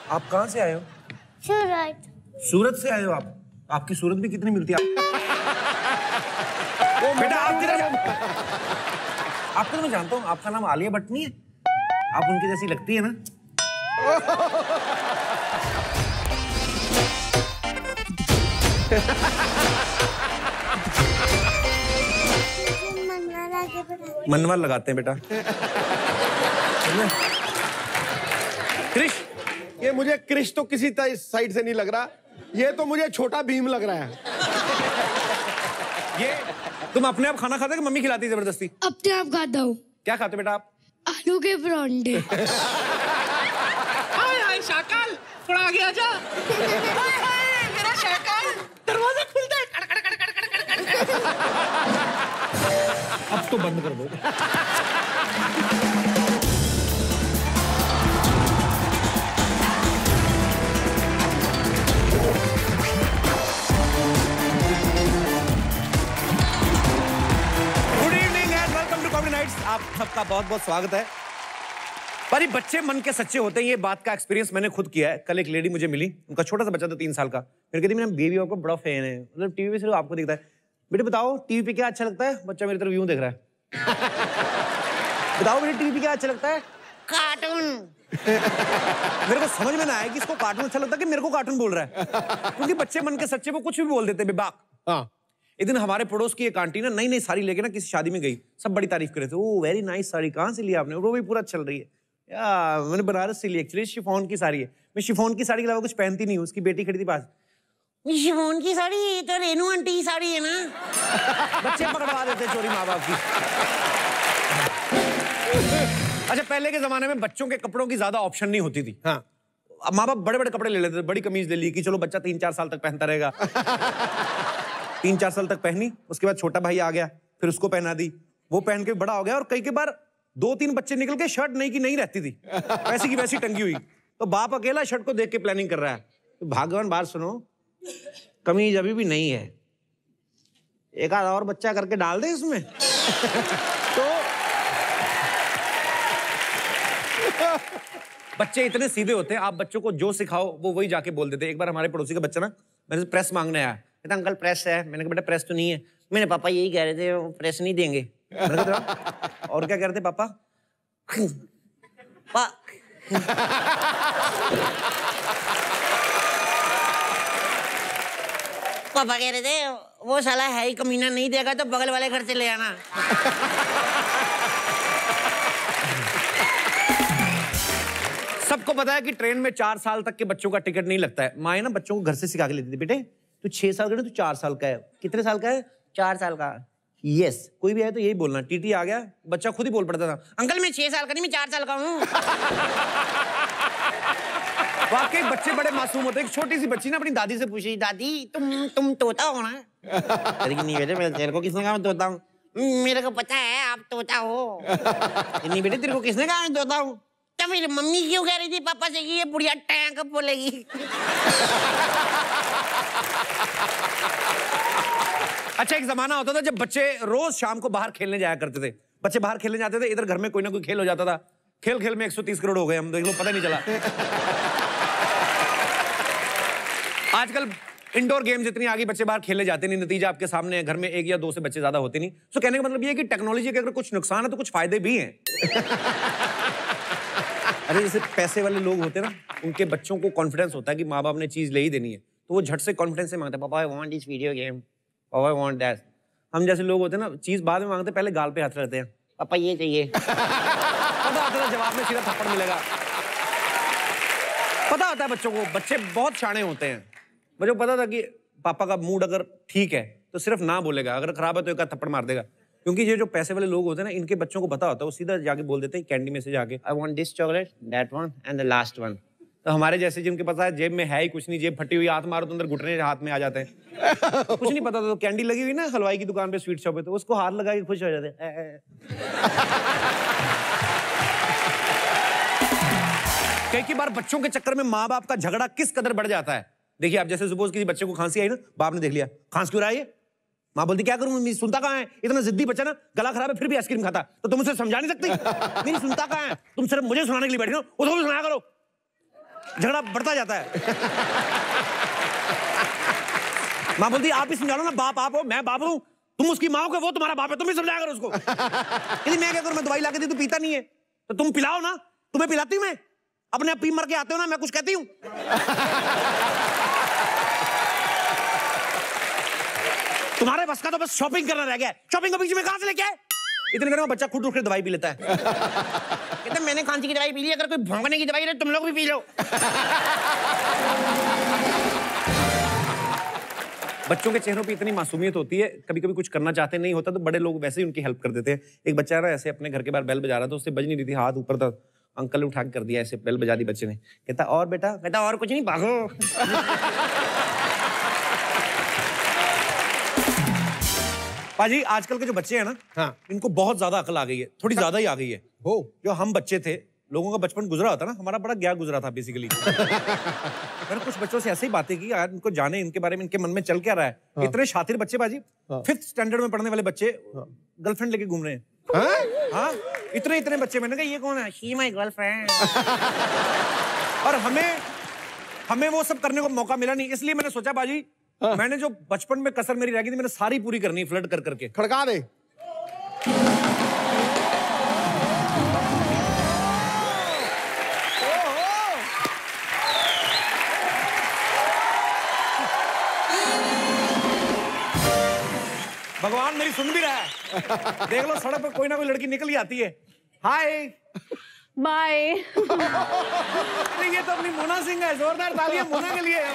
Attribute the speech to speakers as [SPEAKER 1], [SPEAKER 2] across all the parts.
[SPEAKER 1] आप कहाँ से आए हो?
[SPEAKER 2] सूरत।
[SPEAKER 1] सूरत से आए हो आप? आपकी सूरत भी कितनी मिलती है? बेटा आप किधर? आपको तो मैं जानता हूँ, आपका नाम आलिया भट्ट नहीं है? आप उनकी जैसी लगती है ना? मनवा लगाते हैं बेटा।
[SPEAKER 3] क्रिश, ये मुझे क्रिश तो किसी साइड से नहीं लग रहा, ये तो मुझे छोटा भीम लग रहा है।
[SPEAKER 1] ये तुम अपने आप खाना खाते हो कि मम्मी खिलाती है जबरदस्ती?
[SPEAKER 2] अपने आप खाता हूँ।
[SPEAKER 1] क्या खाते हो बेटा आप?
[SPEAKER 2] आलू के परांठे।
[SPEAKER 4] हाय शाकाल, थोड़ा आगे आजा। हाय मेरा शाकाल, दरवाजा खुलता है। कड़ कड़ कड़ कड़ कड़ कड़ कड़।
[SPEAKER 1] अब तो बंद कर दो। आप सबका बहुत बहुत स्वागत है। पर ये बच्चे मन के सच्चे होते हैं, ये बात का एक्सपीरियंस मैंने खुद किया है। कल एक लेडी मुझे मिली, उनका छोटा सा बच्चा था 3 साल का। फिर कहती मेरा बेबी आपका बड़ा फैन है, मतलब टीवी पे सिर्फ आपको दिखता है। बेटे बताओ टीवी पे क्या अच्छा लगता है? बच्चा मेरी तरफ यूं देख रहा है। बताओ बेटे टीवी पे क्या अच्छा लगता है?
[SPEAKER 4] कार्टून।
[SPEAKER 1] मेरे को समझ में ना आया कि इसको कार्टून अच्छा लगता है कि मेरे को कार्टून बोल रहा है, क्योंकि बच्चे मन के सच्चे वो कुछ भी बोल देते बेबाक।
[SPEAKER 3] हाँ।
[SPEAKER 1] एक दिन हमारे पड़ोस की एक आंटी ना नई नई साड़ी लेके ना किसी शादी में गई, सब बड़ी तारीफ कर रहे थे। ओ वेरी नाइस साड़ी, कहाँ से लिया आपने? वो भी पूरा चल रही है। या मैंने बनारस से ली, एक्चुअली शिफॉन की साड़ी है। मैं शिफॉन की साड़ी के अलावा कुछ पहनती नहीं हूँ। उसकी बेटी खड़ी थी पास,
[SPEAKER 4] शिफॉन की साड़ी तो रेनू आंटी की साड़ी है ना।
[SPEAKER 1] बच्चे पकड़वा देते चोरी माँ बाप की। अच्छा पहले के जमाने में बच्चों के कपड़ों की ज्यादा ऑप्शन नहीं होती थी। हाँ, माँ बाप बड़े बड़े कपड़े ले लेते थे। बड़ी कमीज ले ली कि चलो बच्चा 3-4 साल तक पहनता रहेगा। 3-4 साल तक पहनी, उसके बाद छोटा भाई आ गया, फिर उसको पहना दी, वो पहन के बड़ा हो गया। और कई के बार 2-3 बच्चे निकल के शर्ट नई की नहीं रहती थी, वैसी की वैसी टंगी हुई। तो बाप अकेला शर्ट को देख के प्लानिंग कर रहा है। तो भगवान बात सुनो, कमीज अभी भी नहीं है, एक आध और बच्चा करके डाल दे इसमें। तो बच्चे इतने सीधे होते हैं, आप बच्चों को जो सिखाओ वो वही जाके बोल देते हैं। एक बार हमारे पड़ोसी का बच्चा ना मेरे से प्रेस मांगने आया, कहता अंकल प्रेस है। मैंने कहा बेटा प्रेस तो नहीं है। मेरे पापा यही कह रहे थे वो प्रेस नहीं देंगे। मैंने कहा और क्या कह रहे थे पापा?
[SPEAKER 4] पापा कह रहे थे वो साला है ही कमीना, नहीं देगा तो बगल वाले घर से ले आना।
[SPEAKER 1] सबको पता है कि ट्रेन में 4 साल तक के बच्चों का टिकट नहीं लगता है। माँ ना बच्चों को घर से सिखा के लेती थी, बेटे तू 6 साल का नहीं, तू 4 साल का है। कितने साल का है? 4 साल का। यस, कोई भी आए तो यही बोलना। टीटी आ गया, बच्चा खुद ही बोल पड़ता था,
[SPEAKER 4] अंकल मैं 6 साल का नहीं, मैं 4 साल का हूँ।
[SPEAKER 1] वाकई बच्चे बड़े मासूम होते हैं। एक छोटी सी बच्ची ना अपनी दादी से पूछी,
[SPEAKER 4] दादी तुम तोता हो ना?
[SPEAKER 1] नहीं बेटे, मैं तेरे को किसने कहा मैं तोता हूँ?
[SPEAKER 4] मेरे को पता है आप तोता हो।
[SPEAKER 1] नहीं बेटे, तेरे को किसने कहा मैं तोता हूँ?
[SPEAKER 4] तो फिर मम्मी क्यों कह रही थी पापा से कि ये बुढ़िया टैंक बोलेगी?
[SPEAKER 1] अच्छा एक जमाना होता था जब बच्चे रोज शाम को बाहर खेलने जाया करते थे। बच्चे बाहर खेलने जाते थे, इधर घर में कोई ना कोई खेल हो जाता था। खेल खेल में 130 करोड़ हो गए हम, देख लो पता नहीं चला। आजकल इंडोर गेम्स इतनी आगे, बच्चे बाहर खेलने जाते नहीं। नतीजा आपके सामने है, घर में 1 या 2 से बच्चे ज्यादा होते नहीं। तो कहने का मतलब ये है कि टेक्नोलॉजी के अगर कुछ नुकसान है तो कुछ फायदे भी हैं। अरे जैसे पैसे वाले लोग होते हैं ना, उनके बच्चों को कॉन्फिडेंस होता है कि माँ बाप ने चीज ले ही देनी है, तो वो झट से कॉन्फिडेंस से मांगते हैं, papa I want this video game, papa I want that. हम जैसे लोग होते हैं ना, चीज बाद में मांगते, पहले गाल पे हाथ रहते हैं,
[SPEAKER 4] पापा ये चाहिए।
[SPEAKER 1] पता होता है जवाब में सीधा थप्पड़ मिलेगा। पता होता है बच्चों को, बच्चे बहुत शाणे होते हैं। मुझे पता था कि पापा का मूड अगर ठीक है तो सिर्फ ना बोलेगा, अगर खराब है तो एक थप्पड़ मार देगा। क्योंकि ये जो पैसे वाले लोग होते हैं ना, इनके बच्चों को पता होता है, वो सीधा जाके बोल देते हैं कैंडी में से जाके, I want this chocolate, that one and the last one. तो हमारे जैसे जिनके पता है जेब में है ही कुछ नहीं, जेब फटी हुई, हाथ मारो तो अंदर घुटने हाथ में आ जाते हैं। कुछ नहीं पता था, तो कैंडी लगी हुई ना हलवाई की दुकान पे, स्वीट शॉप पे, तो उसको हाथ लगा के खुश हो जाते हैं। कई बार बच्चों के चक्कर में माँ बाप का झगड़ा किस कदर बढ़ जाता है। देखिए आप जैसे सपोज किसी बच्चे को खांसी आई ना, बाप ने देख लिया खांस क्यों रहा है, माँ बोलती क्या करूं, सुनता कहाँ है, इतना जिद्दी बच्चा ना, गला खराब है फिर भी आइसक्रीम खाता, तो तुम उसे समझा नहीं सकती? नहीं सुनता कहाँ है, तुम सिर्फ मुझे सुनाने के लिए बैठे हो, उसको भी सुनाया करो। झगड़ा बढ़ता जाता है। माँ बोलती आप ही समझा लो ना, बाप आप हो, मैं बाप हूं, तुम उसकी माँ हो, वो तुम्हारा बाप है, तुम ही समझाया करो उसको। कहती मैं क्या करूं, मैं दवाई ला के दी, तू पीता नहीं है तो तुम पिलाओ ना, तुम्हें पिलाती हूं मैं, अपने आप पी मर के आते हो ना, मैं कुछ कहती हूं। तुम्हारे बस का तो बस शॉपिंग करना रह गया, शॉपिंग को बीच में कहां से लेके आए? इतने देर में बच्चा खुद उठ के दवाई पी लेता है। कहते मैंने खांसी की दवाई पी ली, अगर कोई भौंकने की दवाई है तुम लोग भी पी लो। बच्चों के चेहरों पे इतनी मासूमियत होती है, कभी कभी कुछ करना चाहते नहीं होता तो बड़े लोग वैसे ही उनकी हेल्प कर देते हैं। एक बच्चा है ना ऐसे अपने घर के बाहर बेल बजा रहा था, उससे बज नहीं रही थी, हाथ ऊपर था, अंकल ने उठा के कर दिया, ऐसे बेल बजा दी बच्चे ने। कहता और बेटा? कहता और कुछ नहीं, भागो। पाजी आजकल के जो बच्चे हैं ना, हाँ, इनको बहुत ज्यादा अकल आ गई है, थोड़ी ज्यादा ही आ गई है। हो जो हम बच्चे थे, लोगों का बचपन गुजरा होता ना, हमारा बड़ा गया गुजरा था बेसिकली। मैंने कुछ बच्चों से ऐसे ही बातें की, यार इनको जाने, इनके बारे में इनके मन में चल क्या रहा है। हाँ। इतने शातिर बच्चे बाजी, 5th स्टैंडर्ड में पढ़ने वाले बच्चे गर्लफ्रेंड लेके घूम रहे हैं। हाँ, इतने बच्चे। मैंने कहा ये कौन है? She my girlfriend. और हमें वो सब करने को मौका मिला नहीं, इसलिए मैंने सोचा बाजी, मैंने जो बचपन में कसर मेरी रह गई थी, मैंने सारी पूरी करनी, फ्लर्ट कर करके।
[SPEAKER 3] खड़का दे।
[SPEAKER 1] भगवान मेरी सुन भी रहा है। देख लो सड़क पर कोई ना कोई लड़की निकल ही आती है। Hi
[SPEAKER 5] bye.
[SPEAKER 1] ये तो अपनी मोना सिंह है, जोरदार तालियां मोना के लिए।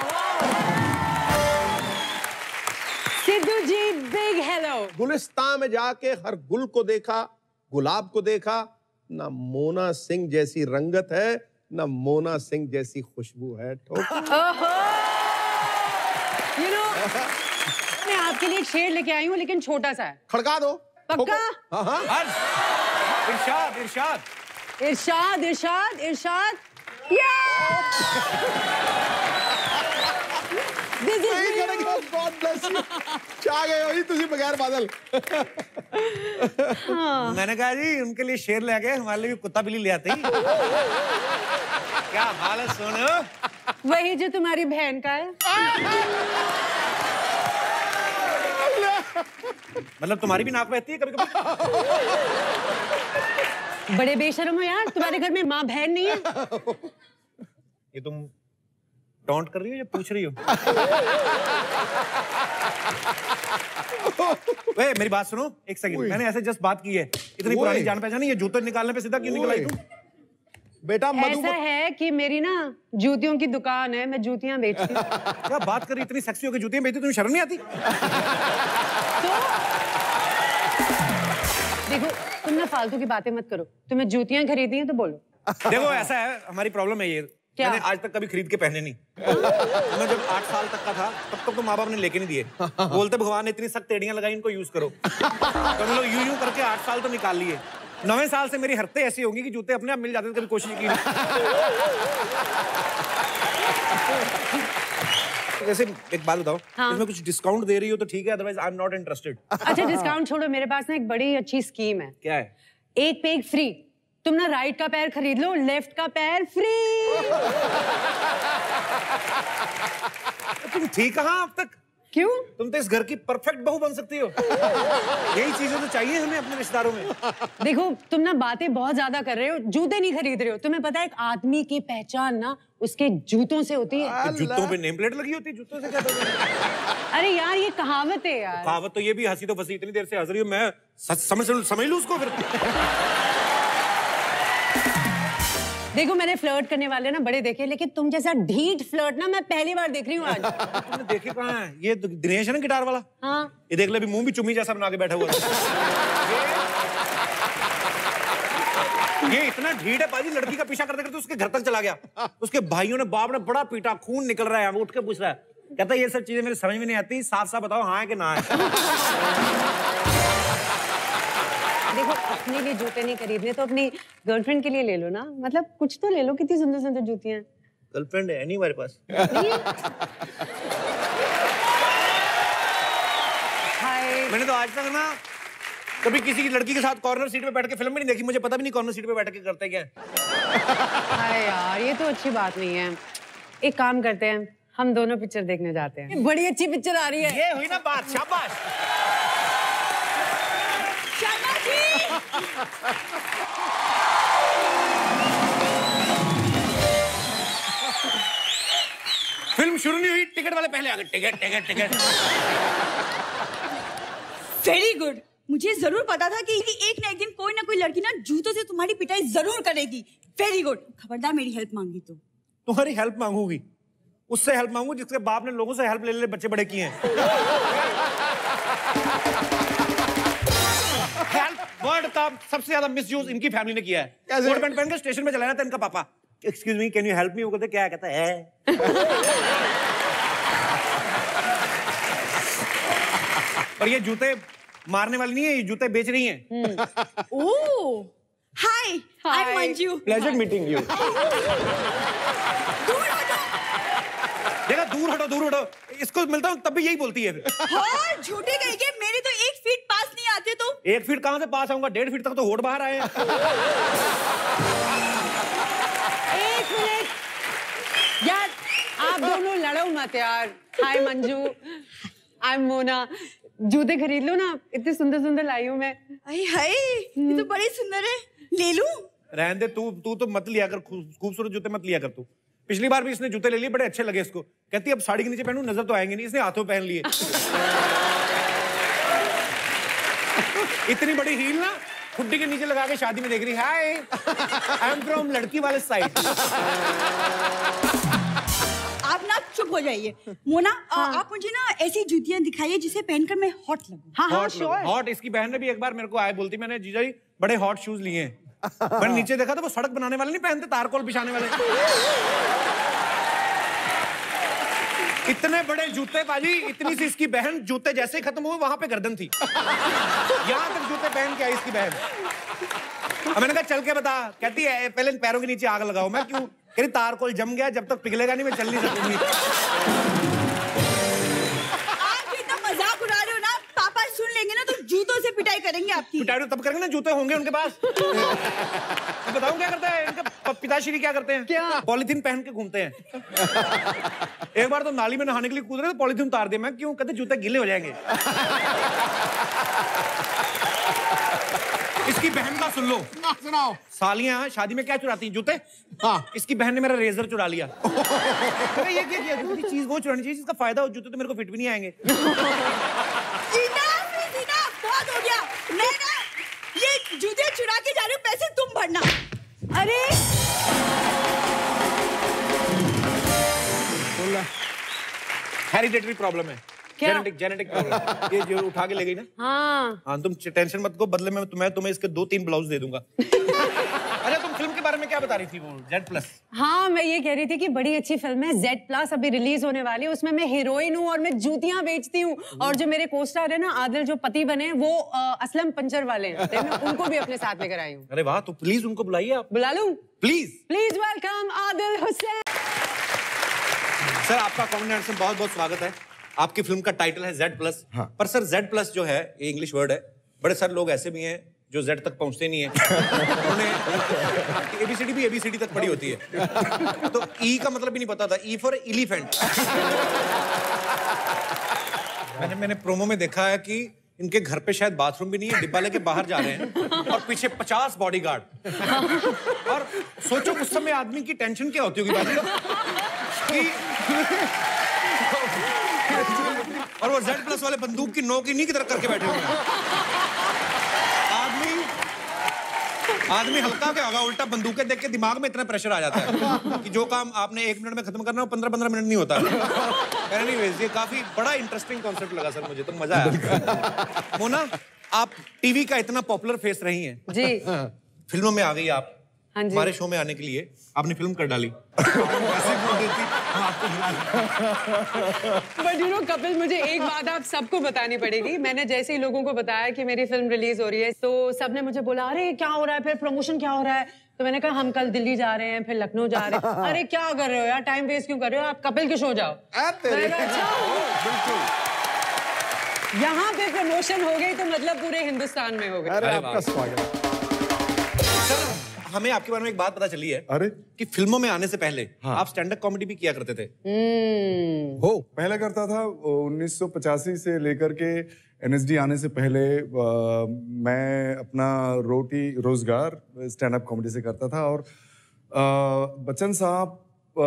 [SPEAKER 5] Sidhu ji big hello.
[SPEAKER 3] गुलिस्तान में जाके हर गुल को देखा, गुलाब को देखा, ना मोना सिंह जैसी रंगत है, ना मोना सिंह जैसी खुशबू है।
[SPEAKER 5] You know, मैं आपके लिए एक शेर लेके आई हूँ, लेकिन छोटा सा है।
[SPEAKER 3] खड़का दो।
[SPEAKER 5] पक्का?
[SPEAKER 3] हाँ।
[SPEAKER 1] इरशाद इरशाद
[SPEAKER 5] इरशाद इरशाद इरशाद।
[SPEAKER 3] God bless you. चाह गए हो ही तुझे बगैर बादल।
[SPEAKER 5] हाँ।
[SPEAKER 1] मैंने कहा जी उनके लिए शेर ले गए, हमारे लिए भी कुत्ता बिल्ली ले आते ही। क्या हाल है सोनू?
[SPEAKER 5] वही जो तुम्हारी बहन का है।
[SPEAKER 1] मतलब तुम्हारी भी नाक बहती है कभी कभी?
[SPEAKER 5] बड़े बेशर्म हो यार, तुम्हारे घर में माँ बहन नहीं है?
[SPEAKER 1] ये तुम टॉन्ट कर रही हो या पूछ रही हो? वे मेरी बात सुनो एक सेकंड, मैंने ऐसे जस्ट बात की है, इतनी पुरानी जान पहचान नहीं, ये जूते निकालने पे सीधा क्यों निकल आई तुम?
[SPEAKER 3] बेटा
[SPEAKER 5] ऐसा है कि मेरी ना जूतियों की दुकान है, मैं जूतियां बेचती हूँ।
[SPEAKER 1] क्या बात कर रही, इतनी सेक्सी होकर जूतियां बेचती, तुम्हें शर्म नहीं आती?
[SPEAKER 5] तो देखो तुम ना फालतू की बातें मत करो, तुम्हें जूतियां खरीदी हैं तो बोलो।
[SPEAKER 1] देखो ऐसा है, हमारी प्रॉब्लम है ये,
[SPEAKER 5] क्या?
[SPEAKER 1] मैंने आज तक कभी खरीद के पहने नहीं। मैं जब 8 साल तक का था तब तक तो माँ बाप ने लेके नहीं दिए, बोलते भगवान ने इतनी सख्त एड़ियां लगाई, इनको यूज करो। तो हम लोग यूं करके 8 साल तो निकाल लिए। 9वें साल से मेरी हरकतें ऐसी होंगी कि जूते अपने आप मिल जाते थे, कभी कोशिश की नहीं। वैसे एक बात बताओ,
[SPEAKER 5] हाँ?
[SPEAKER 1] इसमें कुछ डिस्काउंट दे रही हो तो ठीक है, otherwise I am not interested.
[SPEAKER 5] अच्छा डिस्काउंट छोड़ो, मेरे पास ना एक बड़ी अच्छी स्कीम है।
[SPEAKER 1] क्या है?
[SPEAKER 5] एक पे एक फ्री। तुम ना राइट का पैर खरीद लो, लेफ्ट का पैर फ्री।
[SPEAKER 1] तुम थी कहाँ अब तक?
[SPEAKER 5] क्यों?
[SPEAKER 1] तुम तो इस घर की परफेक्ट बहू बन सकती हो। यही चीजें तो चाहिए हमें अपने रिश्तेदारों में।
[SPEAKER 5] देखो तुम ना बातें बहुत ज्यादा कर रहे हो, जूते नहीं खरीद रहे हो। तुम्हें पता है एक आदमी की पहचान ना उसके जूतों से होती है।
[SPEAKER 1] जूतों पे नेम प्लेट लगी होती है, जूतों से क्या?
[SPEAKER 5] अरे यार ये कहावत है यार।
[SPEAKER 1] कहावत तो ये भी, हंसी तो फंसी, इतनी देर से हंस रही हूँ मैं, समझ लूँ उसको फिर।
[SPEAKER 5] देखो मैंने फ्लर्ट करने वाले ना बड़े देखे, लेकिन तुम जैसा ढीठ फ्लर्ट ना मैं पहली बार देख रही हूँ आज।
[SPEAKER 1] तुमने देखे कहाँ है? ये दिनेश है ना गिटार वाला?
[SPEAKER 5] हाँ।
[SPEAKER 1] ये देख ले, अभी मुंह भी चुम्मी जैसा बना के बैठा हुआ है। ये इतना ढीठ है बाजी, लड़की का पीछा करते करते उसके घर तक चला गया। उसके भाइयों ने, बाप ने बड़ा पीटा, खून निकल रहा है, वो उठ के पूछ रहा है, कहता है ये सब चीजें मेरे समझ में नहीं आती, साफ साफ बताओ हाँ है कि ना है।
[SPEAKER 5] देखो अपने लिए जूते नहीं खरीदने तो अपनी गर्लफ्रेंड के लिए ले लो ना, मतलब कुछ तो ले लो। कितनी सुंदर सुंदर जूतियां।
[SPEAKER 1] गर्लफ्रेंड है नहीं हमारे पास।
[SPEAKER 5] हाय।
[SPEAKER 1] मैंने तो आज तक ना कभी किसी की लड़की के साथ कॉर्नर सीट पे बैठ के फिल्म भी नहीं देखी, मुझे पता भी नहीं कॉर्नर सीट पे बैठ के करते क्या है।
[SPEAKER 5] अरे यार ये तो अच्छी बात नहीं है। एक काम करते हैं, हम दोनों पिक्चर देखने जाते हैं। बड़ी अच्छी पिक्चर आ रही है।
[SPEAKER 1] ये हुई ना बात, शाबाश।
[SPEAKER 4] शर्मा जी।
[SPEAKER 1] फिल्म शुरू नहीं हुई, टिकट वाले पहले आ गए। Ticket ticket ticket.
[SPEAKER 4] Very good. मुझे जरूर पता था कि एक ना एक दिन कोई ना कोई लड़की ना जूतों से तुम्हारी पिटाई जरूर करेगी। Very good. खबरदार मेरी हेल्प मांगी तो।
[SPEAKER 1] तुम्हारी हेल्प मांगूंगी, उससे हेल्प मांगू जिसके बाप ने लोगों से हेल्प ले ले बच्चे बड़े किए हैं। हेल्प वर्ड का सबसे ज्यादा मिसयूज इनकी फैमिली ने किया है। कोट पैंट पहन के स्टेशन में चला रहा था इनका पापा, excuse me can you help me, वो कहते क्या कहता है। और ये जूते मारने वाली नहीं है, ये जूते बेच रही हैं।
[SPEAKER 4] Oh hi, I am Manju.
[SPEAKER 1] Pleasure meeting you. देखा, दूर हटो दूर हटो। इसको मिलता हूँ तब भी यही बोलती है।
[SPEAKER 4] हाँ, झूठे कहेंगे, मेरे तो 1 फीट पास नहीं आते तो।
[SPEAKER 1] 1 फीट कहां से पास आऊंगा, 1.5 फीट तक तो होड़ बाहर आए हैं।
[SPEAKER 5] 1 मिनट यार, आप दोनों लड़ो मत यार। Hi Manju, I am Mona. जूते खरीद लो ना, इतने सुंदर सुंदर लाई हूँ मैं।
[SPEAKER 4] अरे हाय, ये तो बड़े सुंदर है, ले लूं?
[SPEAKER 1] रहने दे, तू तो मत लिया कर, खूबसूरत जूते मत लिया कर तू। पिछली बार भी इसने जूते ले लिए, बड़े अच्छे लगे इसको। कहती अब साड़ी के नीचे पहनूं नजर तो आएंगे नहीं, इसने हाथों पहन लिए। इतनी बड़ी हील ना खुड्डी के नीचे लगा के शादी में देख रही। हाय, आई एम फ्रॉम लड़की वाले साइड।
[SPEAKER 4] आप ना चुप हो जाइए। मोना, आप मुझे ना ऐसी जूतियां दिखाइए जिसे पहनकर मैं हॉट लगूं।
[SPEAKER 5] हाँ हाँ श्योर।
[SPEAKER 1] हॉट, इसकी बहन ने भी एक बार मेरे को आए बोलती, मैंने जीजा जी बड़े हॉट शूज लिए हैं। मैंने नीचे देखा तो वो सड़क बनाने वाले नहीं पहनते, तारकोल बिछाने वाले। इतने बड़े जूते बाजी, इतनी सी इसकी बहन, जूते जैसे ही खत्म हुए वहां पे गर्दन थी। यहां तक जूते पहन के आई इसकी बहन। अब मैंने कहा चल के बता, कहती है पहले पैरों के नीचे आग लगाओ। मैं क्यों? कह रही तारकोल जम गया, जब तक पिघलेगा नहीं मैं चल नहीं सकूंगी।
[SPEAKER 4] आप इतना मजाक उड़ा रहे हो ना, पापा सुन लेंगे ना तो जूतों से पिटाई करेंगे आपकी।
[SPEAKER 1] पिटाई तो तब करेंगे ना जूते होंगे उनके पास। तो बताऊं क्या करता है इनका पिताश्री, क्या करते हैं?
[SPEAKER 5] क्या?
[SPEAKER 1] पॉलीथीन पहन के घूमते हैं। एक बार तो नाली में नहाने के लिए कूद रहे तो पॉलीथीन उतार दिया। मैं क्यों? कहते जूते गीले हो जाएंगे। इसकी बहन का सुन लो।
[SPEAKER 3] सुनाओ।
[SPEAKER 1] सालियां शादी में क्या चुराती हैं? जूते।
[SPEAKER 3] हाँ।
[SPEAKER 1] इसकी बहन ने मेरा रेजर चुरा लिया। ये क्या किया? दूसरी चीज वो चुरानी चाहिए जिसका फायदा हो। जूते तो मेरे को फिट भी नहीं आएंगे।
[SPEAKER 4] बहुत हो गया। मैं ना ये जूते चुरा के जा रही हूँ, पैसे तुम भरना।
[SPEAKER 5] अरे
[SPEAKER 1] हेरिडिटरी प्रॉब्लम है।
[SPEAKER 5] क्या?
[SPEAKER 1] Genetic problem. ये जो उठा के ले गई ना। हाँ, तुम टेंशन मत को, बदले में मैं तुम्हें इसके 2-3 ब्लाउज दे दूंगा। अच्छा, तुम फिल्म के बारे में क्या बता रही थी? वो Z+।
[SPEAKER 5] हाँ, मैं ये कह रही थी कि बड़ी अच्छी फिल्म है Z+, अभी रिलीज होने वाली है। उसमें मैं हीरोइन हूँ और मैं जूतियां बेचती हूँ। और जो मेरे कोस्टार है ना आदिल, जो पति बने, वो असलम पंचर वाले हैं। तो मैं उनको भी अपने साथ लेकर आई हूँ।
[SPEAKER 1] अरे वाह, तो प्लीज उनको बुलाइए आप।
[SPEAKER 5] बुला लूं?
[SPEAKER 1] Please
[SPEAKER 5] please welcome Adil Hussain.
[SPEAKER 1] Sir, आपका कॉमेडी से बहुत बहुत स्वागत है। आपकी फिल्म का टाइटल है Z+। हाँ। पर सर Z+ जो है ये इंग्लिश वर्ड है। बड़े सारे लोग ऐसे भी हैं जो Z तक पहुंचते नहीं है। उन्हें ABCD भी ABCD तक पढ़ी होती है, तो E का मतलब भी नहीं पता था। E for elephant. मैंने प्रोमो में देखा है कि इनके घर पे शायद बाथरूम भी नहीं है, डिब्बा लेके बाहर जा रहे हैं और पीछे 50 बॉडीगार्ड। और सोचो उस समय आदमी की टेंशन क्या होती होगी बाजी कि और वो Z+ वाले बंदूक की नोक की नी की तरह करके बैठे हुए हैं। आदमी हल्का क्या होगा, उल्टा बंदूकें देख के दिमाग में इतना प्रेशर आ जाता है कि जो काम आपने 1 मिनट में खत्म करना हो 15-15 मिनट नहीं होता। एनीवेज, ये काफी बड़ा इंटरेस्टिंग कॉन्सेप्ट लगा सर मुझे, तो मजा आया। मोना, आप टीवी का इतना पॉपुलर फेस रही हैं
[SPEAKER 5] जी।
[SPEAKER 1] फिल्मों में आ गई आप।
[SPEAKER 5] हाँ जी।
[SPEAKER 1] हमारे शो में आने के लिए आपने फिल्म कर डाली। ऐसे बोल देती हम आपको बुला लेते।
[SPEAKER 5] बट यू नो कपिल, मुझे एक बात आप सबको बतानी पड़ेगी। मैंने जैसे ही लोगों को बताया कि मेरी फिल्म रिलीज हो रही है, तो सबने मुझे बोला अरे क्या हो रहा है, फिर प्रमोशन क्या हो रहा है? तो मैंने कहा हम कल दिल्ली जा रहे हैं, फिर लखनऊ जा रहे हैं। अरे क्या कर रहे हो यार, टाइम वेस्ट क्यों कर रहे हो, आप कपिल के शो जाओ। यहाँ पे प्रमोशन हो गई तो मतलब पूरे हिंदुस्तान में हो गई।
[SPEAKER 3] अरे आपका स्वागत।
[SPEAKER 1] हमें आपके बारे में एक बात पता चली है।
[SPEAKER 6] अरे
[SPEAKER 1] कि फिल्मों में आने से पहले आप स्टैंड अप कॉमेडी भी किया करते थे।
[SPEAKER 6] हो पहले करता था 1985 से लेकर के NSD आने से पहले मैं अपना रोटी रोजगार स्टैंड अप कॉमेडी से करता था। और बच्चन साहब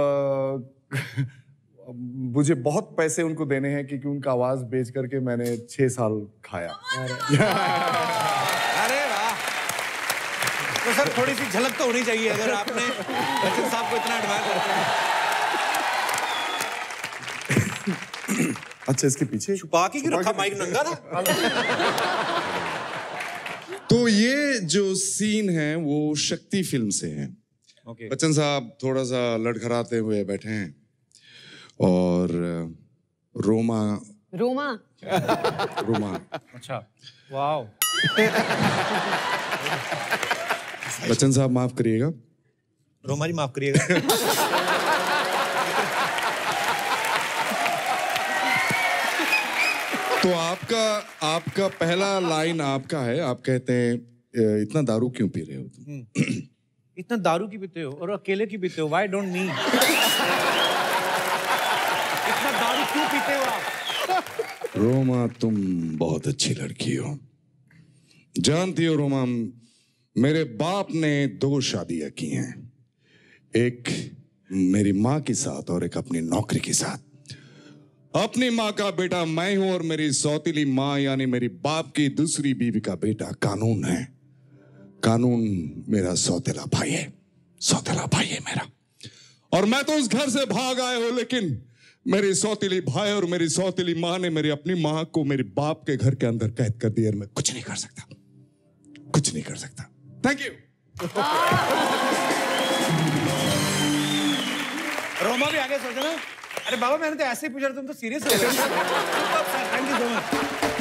[SPEAKER 6] मुझे बहुत पैसे उनको देने हैं क्योंकि उनका आवाज बेच करके मैंने 6 साल खाया।
[SPEAKER 1] अरे वाह। तो सर थोड़ी सी झलक तो होनी चाहिए अगर आपने बच्चन साहब को इतना एडमायर करते हैं।
[SPEAKER 6] अच्छा इसके पीछे
[SPEAKER 1] छुपा के क्यों रखा? माइक नंगा था।
[SPEAKER 7] तो ये जो सीन है वो शक्ति फिल्म से है। बच्चन साहब थोड़ा सा लड़खड़ाते हुए बैठे हैं और रोमा
[SPEAKER 1] अच्छा वाओ।
[SPEAKER 7] बच्चन साहब माफ करिएगा।
[SPEAKER 1] रोमा जी माफ करिएगा।
[SPEAKER 7] तो आपका पहला लाइन आपका है। आप कहते हैं इतना दारू क्यों पी रहे हो तुम?
[SPEAKER 1] इतना दारू की पीते हो और अकेले की पीते हो? Why don't me? इतना दारू क्यों पीते हो आप?
[SPEAKER 7] रोमा तुम बहुत अच्छी लड़की हो। जानती हो रोमा, मेरे बाप ने 2 शादियां की हैं, एक मेरी माँ के साथ और एक अपनी नौकरी के साथ। अपनी माँ का बेटा मैं हूं और मेरी सौतीली माँ यानी मेरी बाप की दूसरी बीवी का बेटा कानून है। कानून मेरा सौतेला भाई है, सौतेला भाई है मेरा। और मैं तो उस घर से भाग आया हूं, लेकिन मेरे सौतेली भाई और मेरी सौतेली माँ ने मेरी अपनी माँ को मेरे बाप के घर के अंदर कैद कर दिया। मैं कुछ नहीं कर सकता, कुछ नहीं कर सकता। Thank you.
[SPEAKER 1] रोमा भी आगे सोचो ना। अरे बाबा मैंने तो ऐसे ही पूछा, तुम तो सीरियस हो गए। Thank you so much.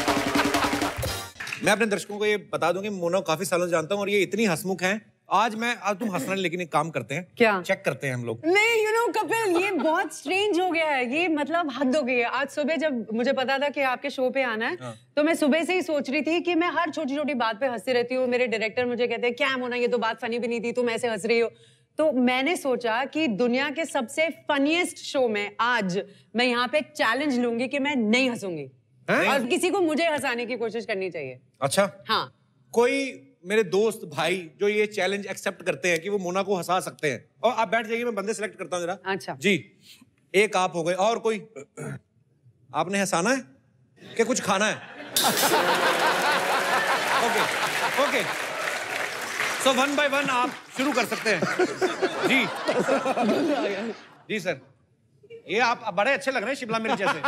[SPEAKER 1] मैं अपने दर्शकों को ये बता दूं कि मोना काफी सालों से जानता हूं और ये इतनी हंसमुख हैं। आज तुम हंसना, लेकिन एक काम करते हैं।
[SPEAKER 5] क्या?
[SPEAKER 1] चेक करते हैं हम लोग।
[SPEAKER 5] नहीं, कपिल, ये बहुत स्ट्रेंज हो गया है। ये मतलब हद हो गई है। आज सुबह जब मुझे पता था कि आपके शो पे आना है, तो मैं सुबह से ही सोच रही थी कि मैं हर छोटी छोटी बात पे हंसती रहती हूँ। मेरे डायरेक्टर मुझे कहते हैं क्या मोना, ये तो बात फनी भी नहीं थी, तुम ऐसे हंस रही हो। तो मैंने सोचा कि दुनिया के सबसे फनीएस्ट शो में आज मैं यहाँ पे चैलेंज लूंगी कि मैं नहीं हंसूंगी और किसी को मुझे हंसाने की कोशिश करनी चाहिए।
[SPEAKER 1] अच्छा
[SPEAKER 5] हाँ।
[SPEAKER 1] कोई मेरे दोस्त भाई जो ये चैलेंज एक्सेप्ट करते हैं कि वो मोना को हंसा सकते हैं, और आप बैठ जाइए, मैं बंदे सिलेक्ट करता हूँ जरा।
[SPEAKER 5] अच्छा
[SPEAKER 1] जी, एक आप हो गए, और कोई? आपने हंसाना है कि कुछ खाना है? ओके ओके, सो 1 by 1 आप शुरू कर सकते हैं। जी जी सर, ये आप बड़े अच्छे लग रहे हैं शिमला मिर्च जैसे।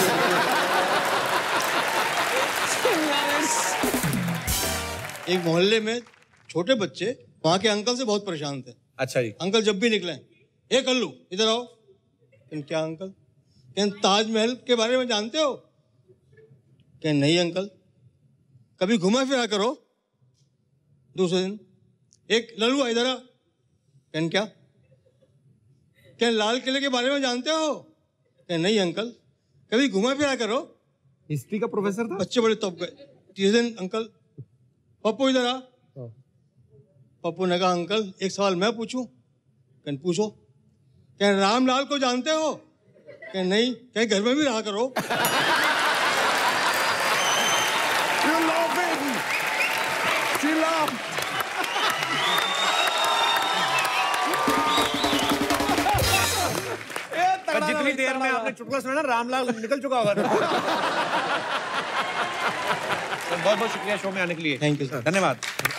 [SPEAKER 8] एक मोहल्ले में छोटे बच्चे वहां के अंकल से बहुत परेशान थे।
[SPEAKER 1] अच्छा जी।
[SPEAKER 8] अंकल जब भी निकले, ए कल्लू इधर आओ। क्या अंकल? ताजमहल के बारे में जानते हो? नहीं अंकल। कभी घुमा फिरा करो। दूसरे दिन, एक लल्लू इधर आ। क्या लाल किले के बारे में जानते हो? नहीं अंकल। कभी घुमा फिरा करो।
[SPEAKER 1] हिस्ट्री का प्रोफेसर था।
[SPEAKER 8] बच्चे बड़े तब गए। तीसरे दिन, अंकल पप्पू इधर आ। पप्पू ने कहा अंकल एक सवाल मैं पूछूं? पूछो। क्या रामलाल को जानते हो? नहीं। क्या घर में भी रहा करो।
[SPEAKER 1] जितनी देर में आपने चुटकुला सुना ना, रामलाल निकल चुका होगा। बहुत बहुत शुक्रिया शो में आने के लिए।
[SPEAKER 8] Thank you sir.
[SPEAKER 1] धन्यवाद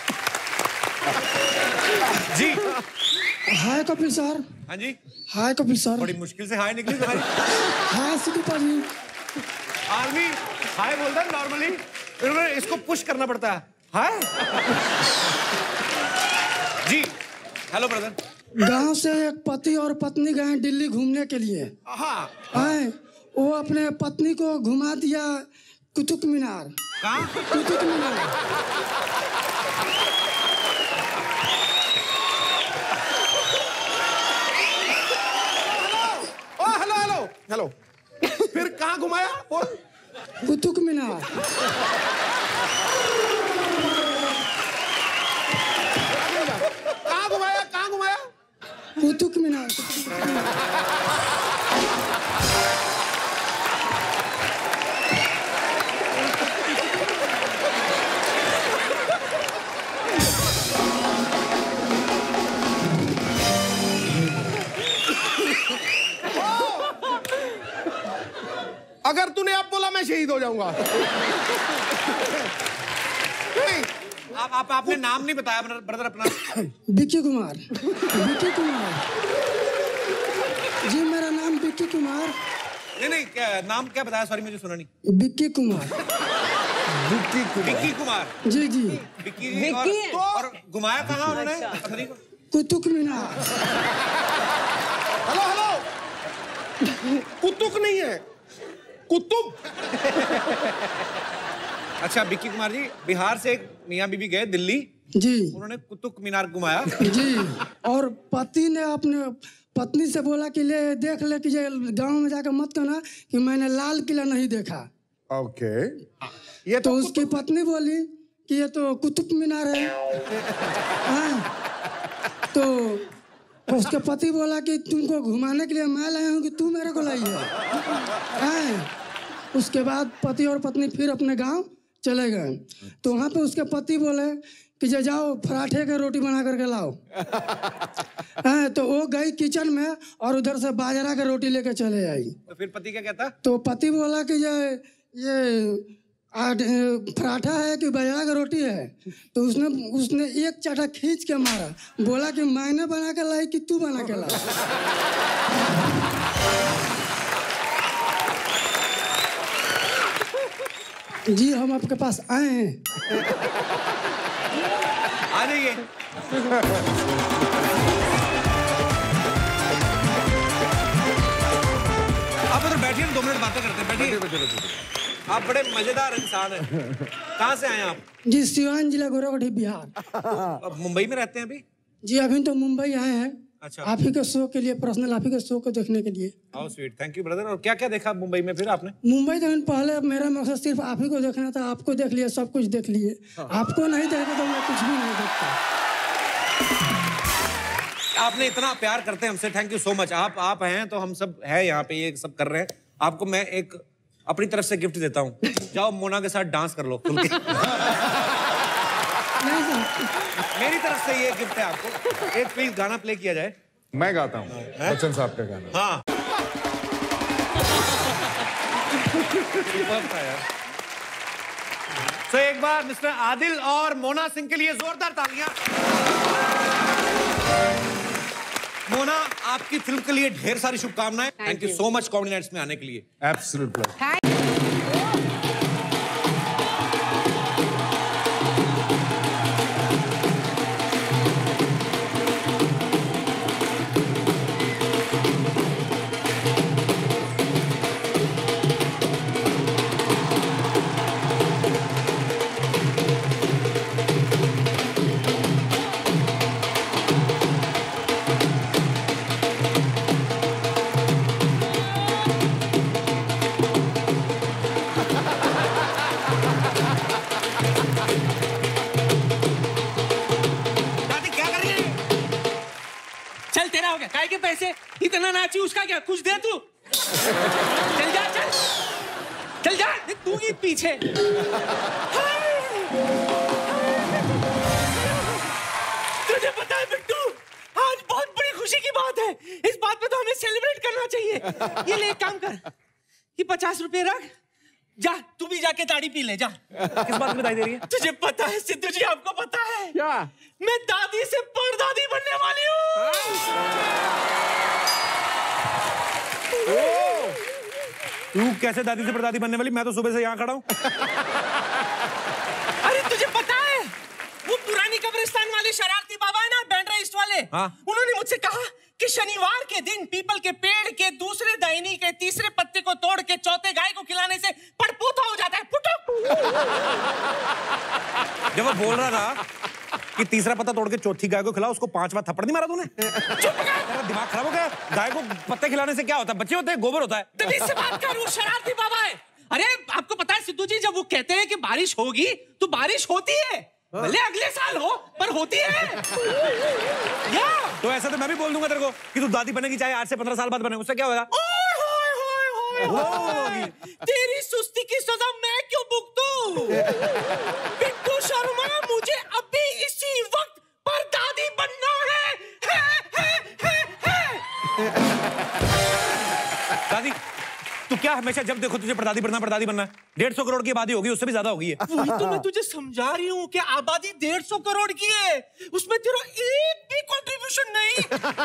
[SPEAKER 1] जी।
[SPEAKER 9] हाय कपिल सर।
[SPEAKER 1] हाँ जी।
[SPEAKER 9] हाय कपिल सर।
[SPEAKER 1] बड़ी मुश्किल से हाय निकली तुम्हारी।
[SPEAKER 9] हाय सुदीपा जी।
[SPEAKER 1] आदमी हाय बोलता है नॉर्मली, फिर इसको पुश करना पड़ता है। हाय जी। Hello brother.
[SPEAKER 9] गांव से एक पति और पत्नी गए दिल्ली घूमने के लिए।
[SPEAKER 1] हाँ।
[SPEAKER 9] वो अपने पत्नी को घुमा दिया कुतुब मीनार।
[SPEAKER 1] कहाँ?
[SPEAKER 9] Qutub Minar.
[SPEAKER 3] Hello hello hello. फिर कहाँ घुमाया? बोल।
[SPEAKER 9] कुतुब मीनार।
[SPEAKER 3] कहाँ घुमाया?
[SPEAKER 9] कुतुब मीनार।
[SPEAKER 3] अगर तूने अब बोला मैं शहीद हो जाऊंगा। नहीं,
[SPEAKER 1] आपने नाम नहीं बताया ब्रदर अपना।
[SPEAKER 9] विक्की कुमार। विक्की कुमार जी, मेरा नाम विक्की कुमार।
[SPEAKER 1] नहीं क्या नाम क्या बताया? सॉरी मुझे सुना नहीं।
[SPEAKER 9] विक्की कुमार।
[SPEAKER 1] विक्की कुमार
[SPEAKER 9] जी जी।
[SPEAKER 1] विक्की जी। और घुमाया कहाँ उन्होंने? पता नहीं।
[SPEAKER 9] कुतुब मीनार।
[SPEAKER 3] हेलो हेलो, कुतुब नहीं है, कुतुब।
[SPEAKER 1] अच्छा विक्की कुमार जी, बिहार से एक मियाँ बीबी गए दिल्ली
[SPEAKER 9] जी,
[SPEAKER 1] उन्होंने कुतुब मीनार घुमाया
[SPEAKER 9] जी। और पति ने अपने पत्नी से बोला कि ले देख ले कि गांव में जाकर मत कहना कि मैंने लाल किला नहीं देखा।
[SPEAKER 3] ओके,
[SPEAKER 9] ये तो उसकी पत्नी बोली कि ये तो कुतुब मीनार है। हाँ, तो उसके पति बोला कि तुमको घुमाने के लिए मैं लाया हूँ कि तू मेरे को लाई है। हाँ, उसके बाद पति और पत्नी फिर अपने गांव चले गए। तो वहाँ पे उसके पति बोले कि जाओ पराठे का रोटी बना करके लाओ। हाँ, तो वो गई किचन में और उधर से बाजरा का रोटी लेकर चले आई।
[SPEAKER 1] तो फिर पति क्या कहता?
[SPEAKER 9] तो पति बोला कि ये पराठा है कि बाजरा का रोटी है? तो उसने एक चाटा खींच के मारा, बोला कि मैंने बना के लाई कि तू बना के ला। जी, हम आपके पास आए हैं।
[SPEAKER 1] आ जाइए। आप उधर बैठिए, 2 मिनट बातें करते हैं। बैठिए। आप बड़े मजेदार इंसान हैं। कहाँ से आए आप?
[SPEAKER 9] जी, सिवान जिला गोरखपुर बिहार।
[SPEAKER 1] अब मुंबई में रहते हैं अभी?
[SPEAKER 9] जी, अभी तो मुंबई आए हैं।
[SPEAKER 1] अच्छा।
[SPEAKER 9] आप ही के शो के लिए, पर्सनल आप ही के शो को देखने के लिए।
[SPEAKER 1] How sweet, thank you brother. और क्या क्या देखा मुंबई में फिर आपने?
[SPEAKER 9] मुंबई तो पहले मेरा मकसद सिर्फ आप ही को देखना था। आपको देख लिया, सब कुछ देख लिए। आपको नहीं देखे तो मैं कुछ भी नहीं देखता।
[SPEAKER 1] आपने इतना प्यार करते हैं हमसे, थैंक यू सो मच। आप हैं तो हम सब है यहाँ पे, ये सब कर रहे हैं। आपको मैं एक अपनी तरफ से गिफ्ट देता हूँ। जाओ मोना के साथ डांस कर लो खुल के। मेरी तरफ से ये गिफ्ट है आपको। एक प्लीज गाना प्ले किया जाए।
[SPEAKER 6] मैं गाता हूँ बच्चन साहब का गाना।
[SPEAKER 1] हाँ। तो एक बार मिस्टर आदिल और मोना सिंह के लिए जोरदार तालियां। मोना, आपकी फिल्म के लिए ढेर सारी शुभकामनाएं। Thank you so much comedy nights में आने के लिए।
[SPEAKER 6] Absolute pleasure.
[SPEAKER 10] काय के पैसे इतना नाची, उसका क्या? कुछ दे तू। चल जा, चल जा, तू ही पीछे। तुझे पता है बिट्टू, आज बहुत बड़ी खुशी की बात है। इस बात पे तो हमें सेलिब्रेट करना चाहिए। ये ले, एक काम कर, ये 50 रुपए रख, जा तू भी जाके ताड़ी पी ले, जा।
[SPEAKER 1] किस बात में बधाई दे रही है?
[SPEAKER 10] तुझे पता है सिद्धू जी, आपको पता है
[SPEAKER 3] क्या?
[SPEAKER 10] मैं दादी से परदादी बनने वाली हूँ।
[SPEAKER 1] तू कैसे दादी से परदादी बनने वाली? मैं तो सुबह से यहाँ खड़ा हूँ।
[SPEAKER 10] अरे तुझे पता है, वो पुरानी कब्रिस्तान वाले शरारती बाबा है ना, बैंड्रा ईस्ट वाले,
[SPEAKER 1] हाँ।
[SPEAKER 10] उन्होंने मुझसे कहा कि शनिवार के दिन पीपल के पेड़ के दूसरे दाहिनी के तीसरे पत्ते को तोड़ के चौथे गाय को खिलाने से पड़पूथा हो जाता है। पुटुक।
[SPEAKER 1] जब वो बोल रहा था कि तीसरा पत्ता तोड़ के चौथी गाय को खिलाओ, उसको 5वां थप्पड़ नहीं मारा तूने? तेरा दिमाग खराब हो गया? गाय को पत्ते खिलाने से क्या होता है? बच्चे होते हैं, गोबर होता है।
[SPEAKER 10] तभी से बात कर, वो शरारती बाबा है। अरे आपको पता है सिद्धू जी, जब वो कहते हैं कि बारिश होगी तो बारिश होती है। भले अगले साल हो पर होती है। या
[SPEAKER 1] तो ऐसा तो मैं भी बोल दूंगा तेरे को कि तू दादी बनेगी, चाहे आज से 15 साल बाद बने, उससे क्या होगा?
[SPEAKER 10] तेरी सुस्ती की सजा मैं क्यों भुगतूं? बिट्टू शर्मा, मुझे अभी इसी वक्त पर दादी बनना है।
[SPEAKER 1] दादी तू क्या हमेशा जब देखो तुझे परदादी बनना है? 150 करोड़ की आबादी होगी, उससे भी ज्यादा होगी है।
[SPEAKER 10] वही तो मैं तुझे समझा रही हूँ कि आबादी 150 करोड़ की है, उसमें तेरा एक भी कंट्रीब्यूशन नहीं।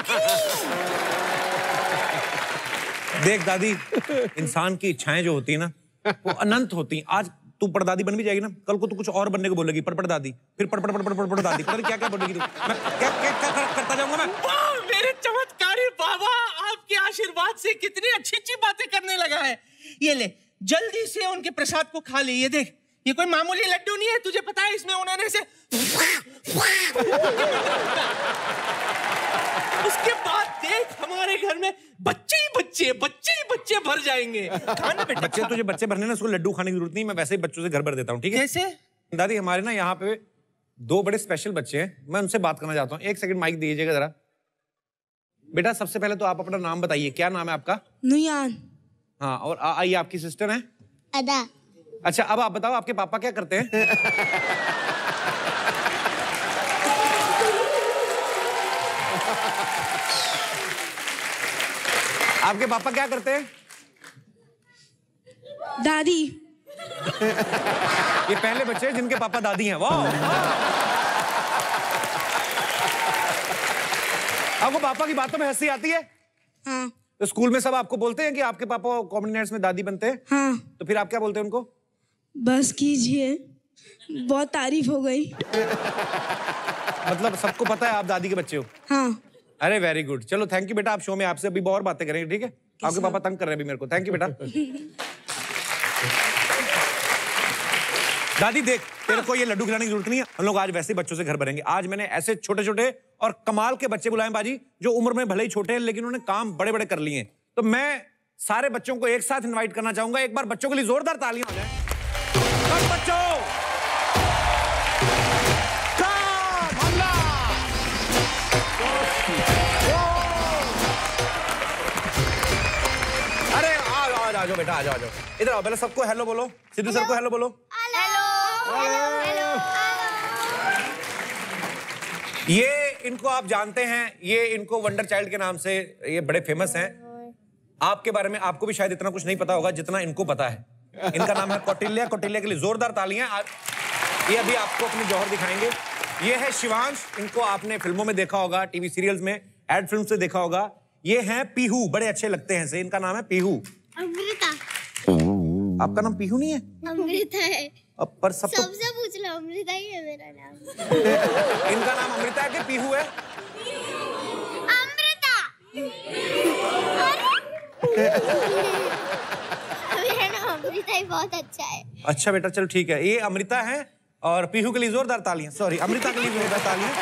[SPEAKER 1] देख दादी, इंसान की इच्छाएं जो होती है ना वो अनंत होती हैं। आज तू परदादी बन भी जाएगी ना, कल को तू कुछ और बनने को बोलेगी, परदादी, फिर परदादी, पता नहीं क्या क्या बोलेगी तू। मैं क्या करता जाऊंगा मैं।
[SPEAKER 10] वाह मेरे चमत्कारी बाबा, आपके आशीर्वाद से कितनी अच्छी अच्छी बातें करने लगा है। ये ले, जल्दी से उनके प्रसाद को खा ले। ये देख, ये कोई मामूली लड्डू नहीं है, तुझे पता है इसमें उन्होंने से उसके बाद देख हमारे घर में बच्चे ही बच्चे भर जाएंगे। खाना बेटा,
[SPEAKER 1] बच्चे तुझे बच्चे भरने ना, उसको लड्डू खाने की जरूरत नहीं, मैं वैसे ही बच्चों से घर भर देता हूँ, ठीक है?
[SPEAKER 10] कैसे?
[SPEAKER 1] दादी हमारे ना यहाँ पे 2 बड़े स्पेशल बच्चे हैं, मैं उनसे बात करना चाहता हूँ। 1 सेकंड माइक दीजिएगा जरा। बेटा सबसे पहले तो आप अपना नाम बताइए, क्या नाम है आपका?
[SPEAKER 2] नुयान।
[SPEAKER 1] हाँ, और आइए, आपकी सिस्टर है
[SPEAKER 2] अदा।
[SPEAKER 1] अच्छा, अब आप बताओ आपके पापा क्या करते हैं? आपके पापा क्या करते हैं?
[SPEAKER 2] दादी।
[SPEAKER 1] ये पहले बच्चे हैं जिनके पापा दादी हैं। वाह। आपको पापा की बातों में हंसी आती है?
[SPEAKER 2] हाँ।
[SPEAKER 1] तो स्कूल में सब आपको बोलते हैं कि आपके पापा कॉमेडी नाइट्स में दादी बनते हैं?
[SPEAKER 2] हाँ।
[SPEAKER 1] तो फिर आप क्या बोलते हैं उनको?
[SPEAKER 2] बस कीजिए, बहुत तारीफ हो गई।
[SPEAKER 1] मतलब सबको पता है आप दादी के बच्चे हो?
[SPEAKER 2] हाँ।
[SPEAKER 1] अरे वेरी गुड, चलो थैंक यू बेटा। आप शो में आपसे अभी और बातें करेंगे, ठीक है? आपके पापा तंग कर रहे हैं अभी मेरे को। थैंक यू बेटा। दादी देख, तेरे को ये लड्डू खिलाने की जरूरत नहीं है, हम लोग आज वैसे ही बच्चों से घर भरेंगे। आज मैंने ऐसे छोटे छोटे और कमाल के बच्चे बुलाए बाजी, जो उम्र में भले ही छोटे हैं लेकिन उन्होंने काम बड़े बड़े कर लिए हैं। तो मैं सारे बच्चों को एक साथ इन्वाइट करना चाहूंगा। एक बार बच्चों के लिए जोरदार तालियां हो जाए। बच्चों आ जाओ बेटा, आ जाओ इधर आओ। पहले सबको हेलो बोलो। सिद्धू सर को हेलो बोलो। ये इनको आप जानते हैं, ये इनको वंडर चाइल्ड के नाम से ये बड़े फेमस हैं। आपके बारे में आपको भी शायद इतना कुछ नहीं पता होगा जितना इनको पता है। इनका नाम है कौटिल्य। कौटिल्य के लिए जोरदार तालियां। ये अभी आपको अपनी जौहर दिखाएंगे। ये है शिवांश, इनको आपने फिल्मों में देखा होगा, टीवी सीरियल्स में, एड फिल्म से देखा होगा। ये हैं पीहू, बड़े अच्छे लगते हैं से। इनका नाम है पीहू।
[SPEAKER 2] अमृता।
[SPEAKER 1] आपका नाम पीहू नहीं है?
[SPEAKER 2] अमृता है।
[SPEAKER 1] अब पर सबसे
[SPEAKER 2] पूछ लो, अमृता ही है मेरा नाम।
[SPEAKER 1] इनका नाम अमृता है कि पीहू है?
[SPEAKER 2] अमृता। मेरा नाम अमृता ही बहुत अच्छा है।
[SPEAKER 1] अच्छा बेटा चलो ठीक है। ये अमृता है और पीहू के लिए जोरदार तालियां। सॉरी, अमृता के लिए जोरदार तालियां।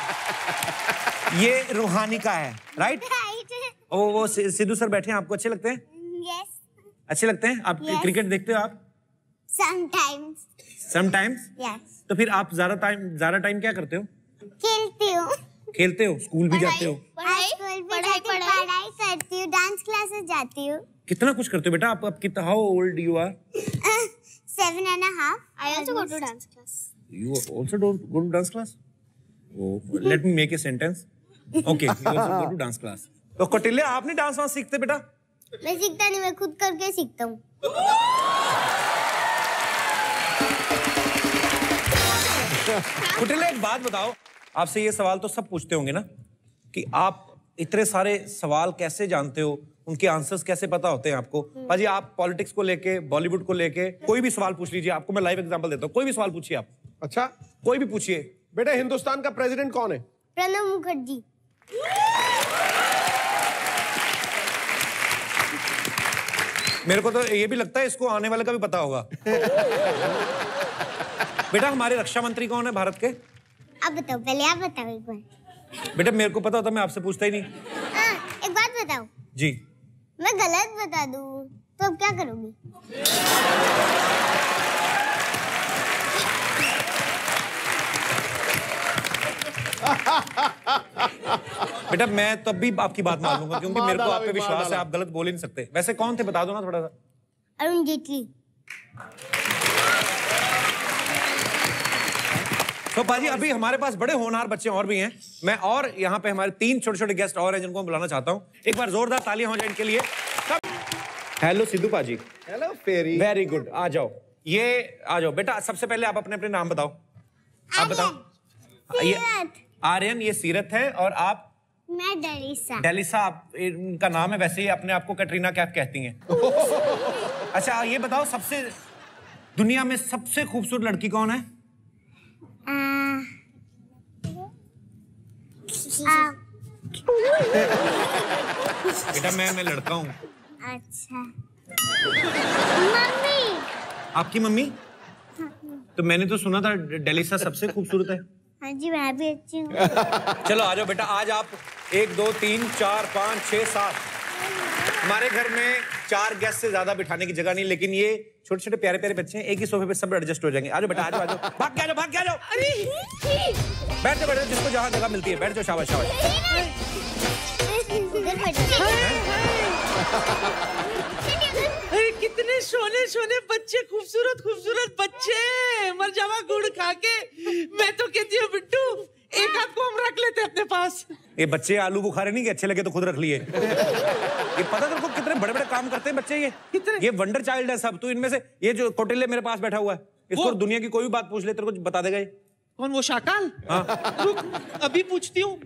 [SPEAKER 1] ये रूहानी का है, राइट? वो सिद्धू सर बैठे हैं, आपको अच्छे लगते हैं?
[SPEAKER 2] Yes.
[SPEAKER 1] अच्छे लगते हैं? आप क्रिकेट देखते हो आप?
[SPEAKER 2] Sometimes.
[SPEAKER 1] Sometimes?
[SPEAKER 2] Yes.
[SPEAKER 1] तो फिर आप ज्यादा टाइम क्या करते हो?
[SPEAKER 2] खेलती हूँ।
[SPEAKER 1] खेलते हो? स्कूल भी जाते हो?
[SPEAKER 2] पढ़ाई करती हूँ, डांस क्लासेस जाती हूँ।
[SPEAKER 1] कितना कुछ करते हो बेटा आप कितना? How old you are?
[SPEAKER 2] 7.5. I also go to dance class.
[SPEAKER 1] You also don't go to dance class? Oh, let me make a sentence. Okay, you also go to dance class. तो कौटिल्य आप नहीं डांस वांस सीखते बेटा?
[SPEAKER 2] मैं सीखता नहीं, मैं खुद करके सीखता हूँ।
[SPEAKER 1] कौटिल्य एक बात बताओ, आपसे ये सवाल तो सब पूछते होंगे ना कि आप इतने सारे सवाल कैसे जानते हो, उनके आंसर्स कैसे पता होते हैं आपको? भाजी आप पॉलिटिक्स को लेके, बॉलीवुड को लेके कोई भी सवाल पूछ लीजिए, आपको मैं लाइव एग्जांपल देता हूँ। कोई भी सवाल पूछिए आप।
[SPEAKER 3] अच्छा,
[SPEAKER 1] कोई भी पूछिए।
[SPEAKER 3] बेटा हिंदुस्तान का प्रेसिडेंट कौन है?
[SPEAKER 2] प्रणब मुखर्जी।
[SPEAKER 1] मेरे को तो ये भी लगता है इसको आने वाले का भी पता होगा। बेटा हमारे रक्षा मंत्री कौन है भारत के?
[SPEAKER 2] आप बताओ, पहले आप बताओ एक बार।
[SPEAKER 1] बेटा मेरे को पता होता मैं आपसे पूछता ही नहीं।
[SPEAKER 2] हाँ, एक बात बताओ।
[SPEAKER 1] जी।
[SPEAKER 2] मैं गलत बता दूं तो अब क्या करोगी?
[SPEAKER 1] बेटा मैं तब भी आपकी बात मान लूंगा क्योंकि मेरे को आप पे विश्वास है, आप गलत बोल ही नहीं सकते। वैसे कौन थे बता दो ना थोड़ा सा।
[SPEAKER 2] अरुण जेटली।
[SPEAKER 1] तो पाजी अभी हमारे पास बड़े होनहार बच्चे और भी हैं। मैं और यहाँ पे हमारे 3 छोटे-छोटे गेस्ट और हैं जिनको मैं बुलाना चाहता हूँ। एक बार जोरदार तालियां हो जाए इनके लिए। हेलो सिद्धू पाजी।
[SPEAKER 3] हेलो फेरी।
[SPEAKER 1] वेरी गुड, आ जाओ। ये आ जाओ बेटा, सबसे पहले आप अपने अपने नाम बताओ। आप बताओ। ये आर्यन, ये सीरत है और आप?
[SPEAKER 2] मैं डेलिसा।
[SPEAKER 1] डेलिसा इनका नाम है, वैसे ही अपने आप को कैटरीना कैफ कहती हैं। अच्छा ये बताओ, सबसे दुनिया में सबसे खूबसूरत लड़की कौन है? बेटा मैं लड़का हूँ।
[SPEAKER 2] अच्छा। मम्मी।
[SPEAKER 1] आपकी मम्मी? तो मैंने तो सुना था डेलिसा सबसे खूबसूरत है।
[SPEAKER 2] हाँ जी मैं भी अच्छी हूँ।
[SPEAKER 1] चलो आ जाओ बेटा, आज आप 1 2 3 4 5 6 7 हमारे घर में 4 गेस्ट से ज्यादा बिठाने की जगह नहीं, लेकिन ये छोटे छोटे प्यारे प्यारे बच्चे हैं, एक ही सोफे पे सब एडजस्ट हो जाएंगे। आ जाओ बेटा, आ जाओ भाग के आ जाओ, भाग के आ जाओ। बैठ जाओ, जिसको जहाँ जगह मिलती है बैठ जाओ। शाबाश शाबाश।
[SPEAKER 10] अरे कितने सोने सोने बच्चे, खूबसूरत खूबसूरत बच्चे। मर जावा गुड़ खा के। मैं तो कहती हूँ बिट्टू एक आध को हम रख लेते अपने पास।
[SPEAKER 1] ये बच्चे आलू बुखारे नहीं कि अच्छे लगे तो खुद रख लिए। ये पता तेरे को कितने बड़े बड़े काम करते हैं बच्चे। ये वंडर चाइल्ड है सब। तो इनमें से ये जो कोटिल्ले मेरे पास बैठा हुआ है, इसको दुनिया की कोई भी बात पूछ ले तेरे को बता देगा।
[SPEAKER 10] कौन? वो शाकाल?
[SPEAKER 1] हाँ।
[SPEAKER 10] रुक अभी पूछती हूँ।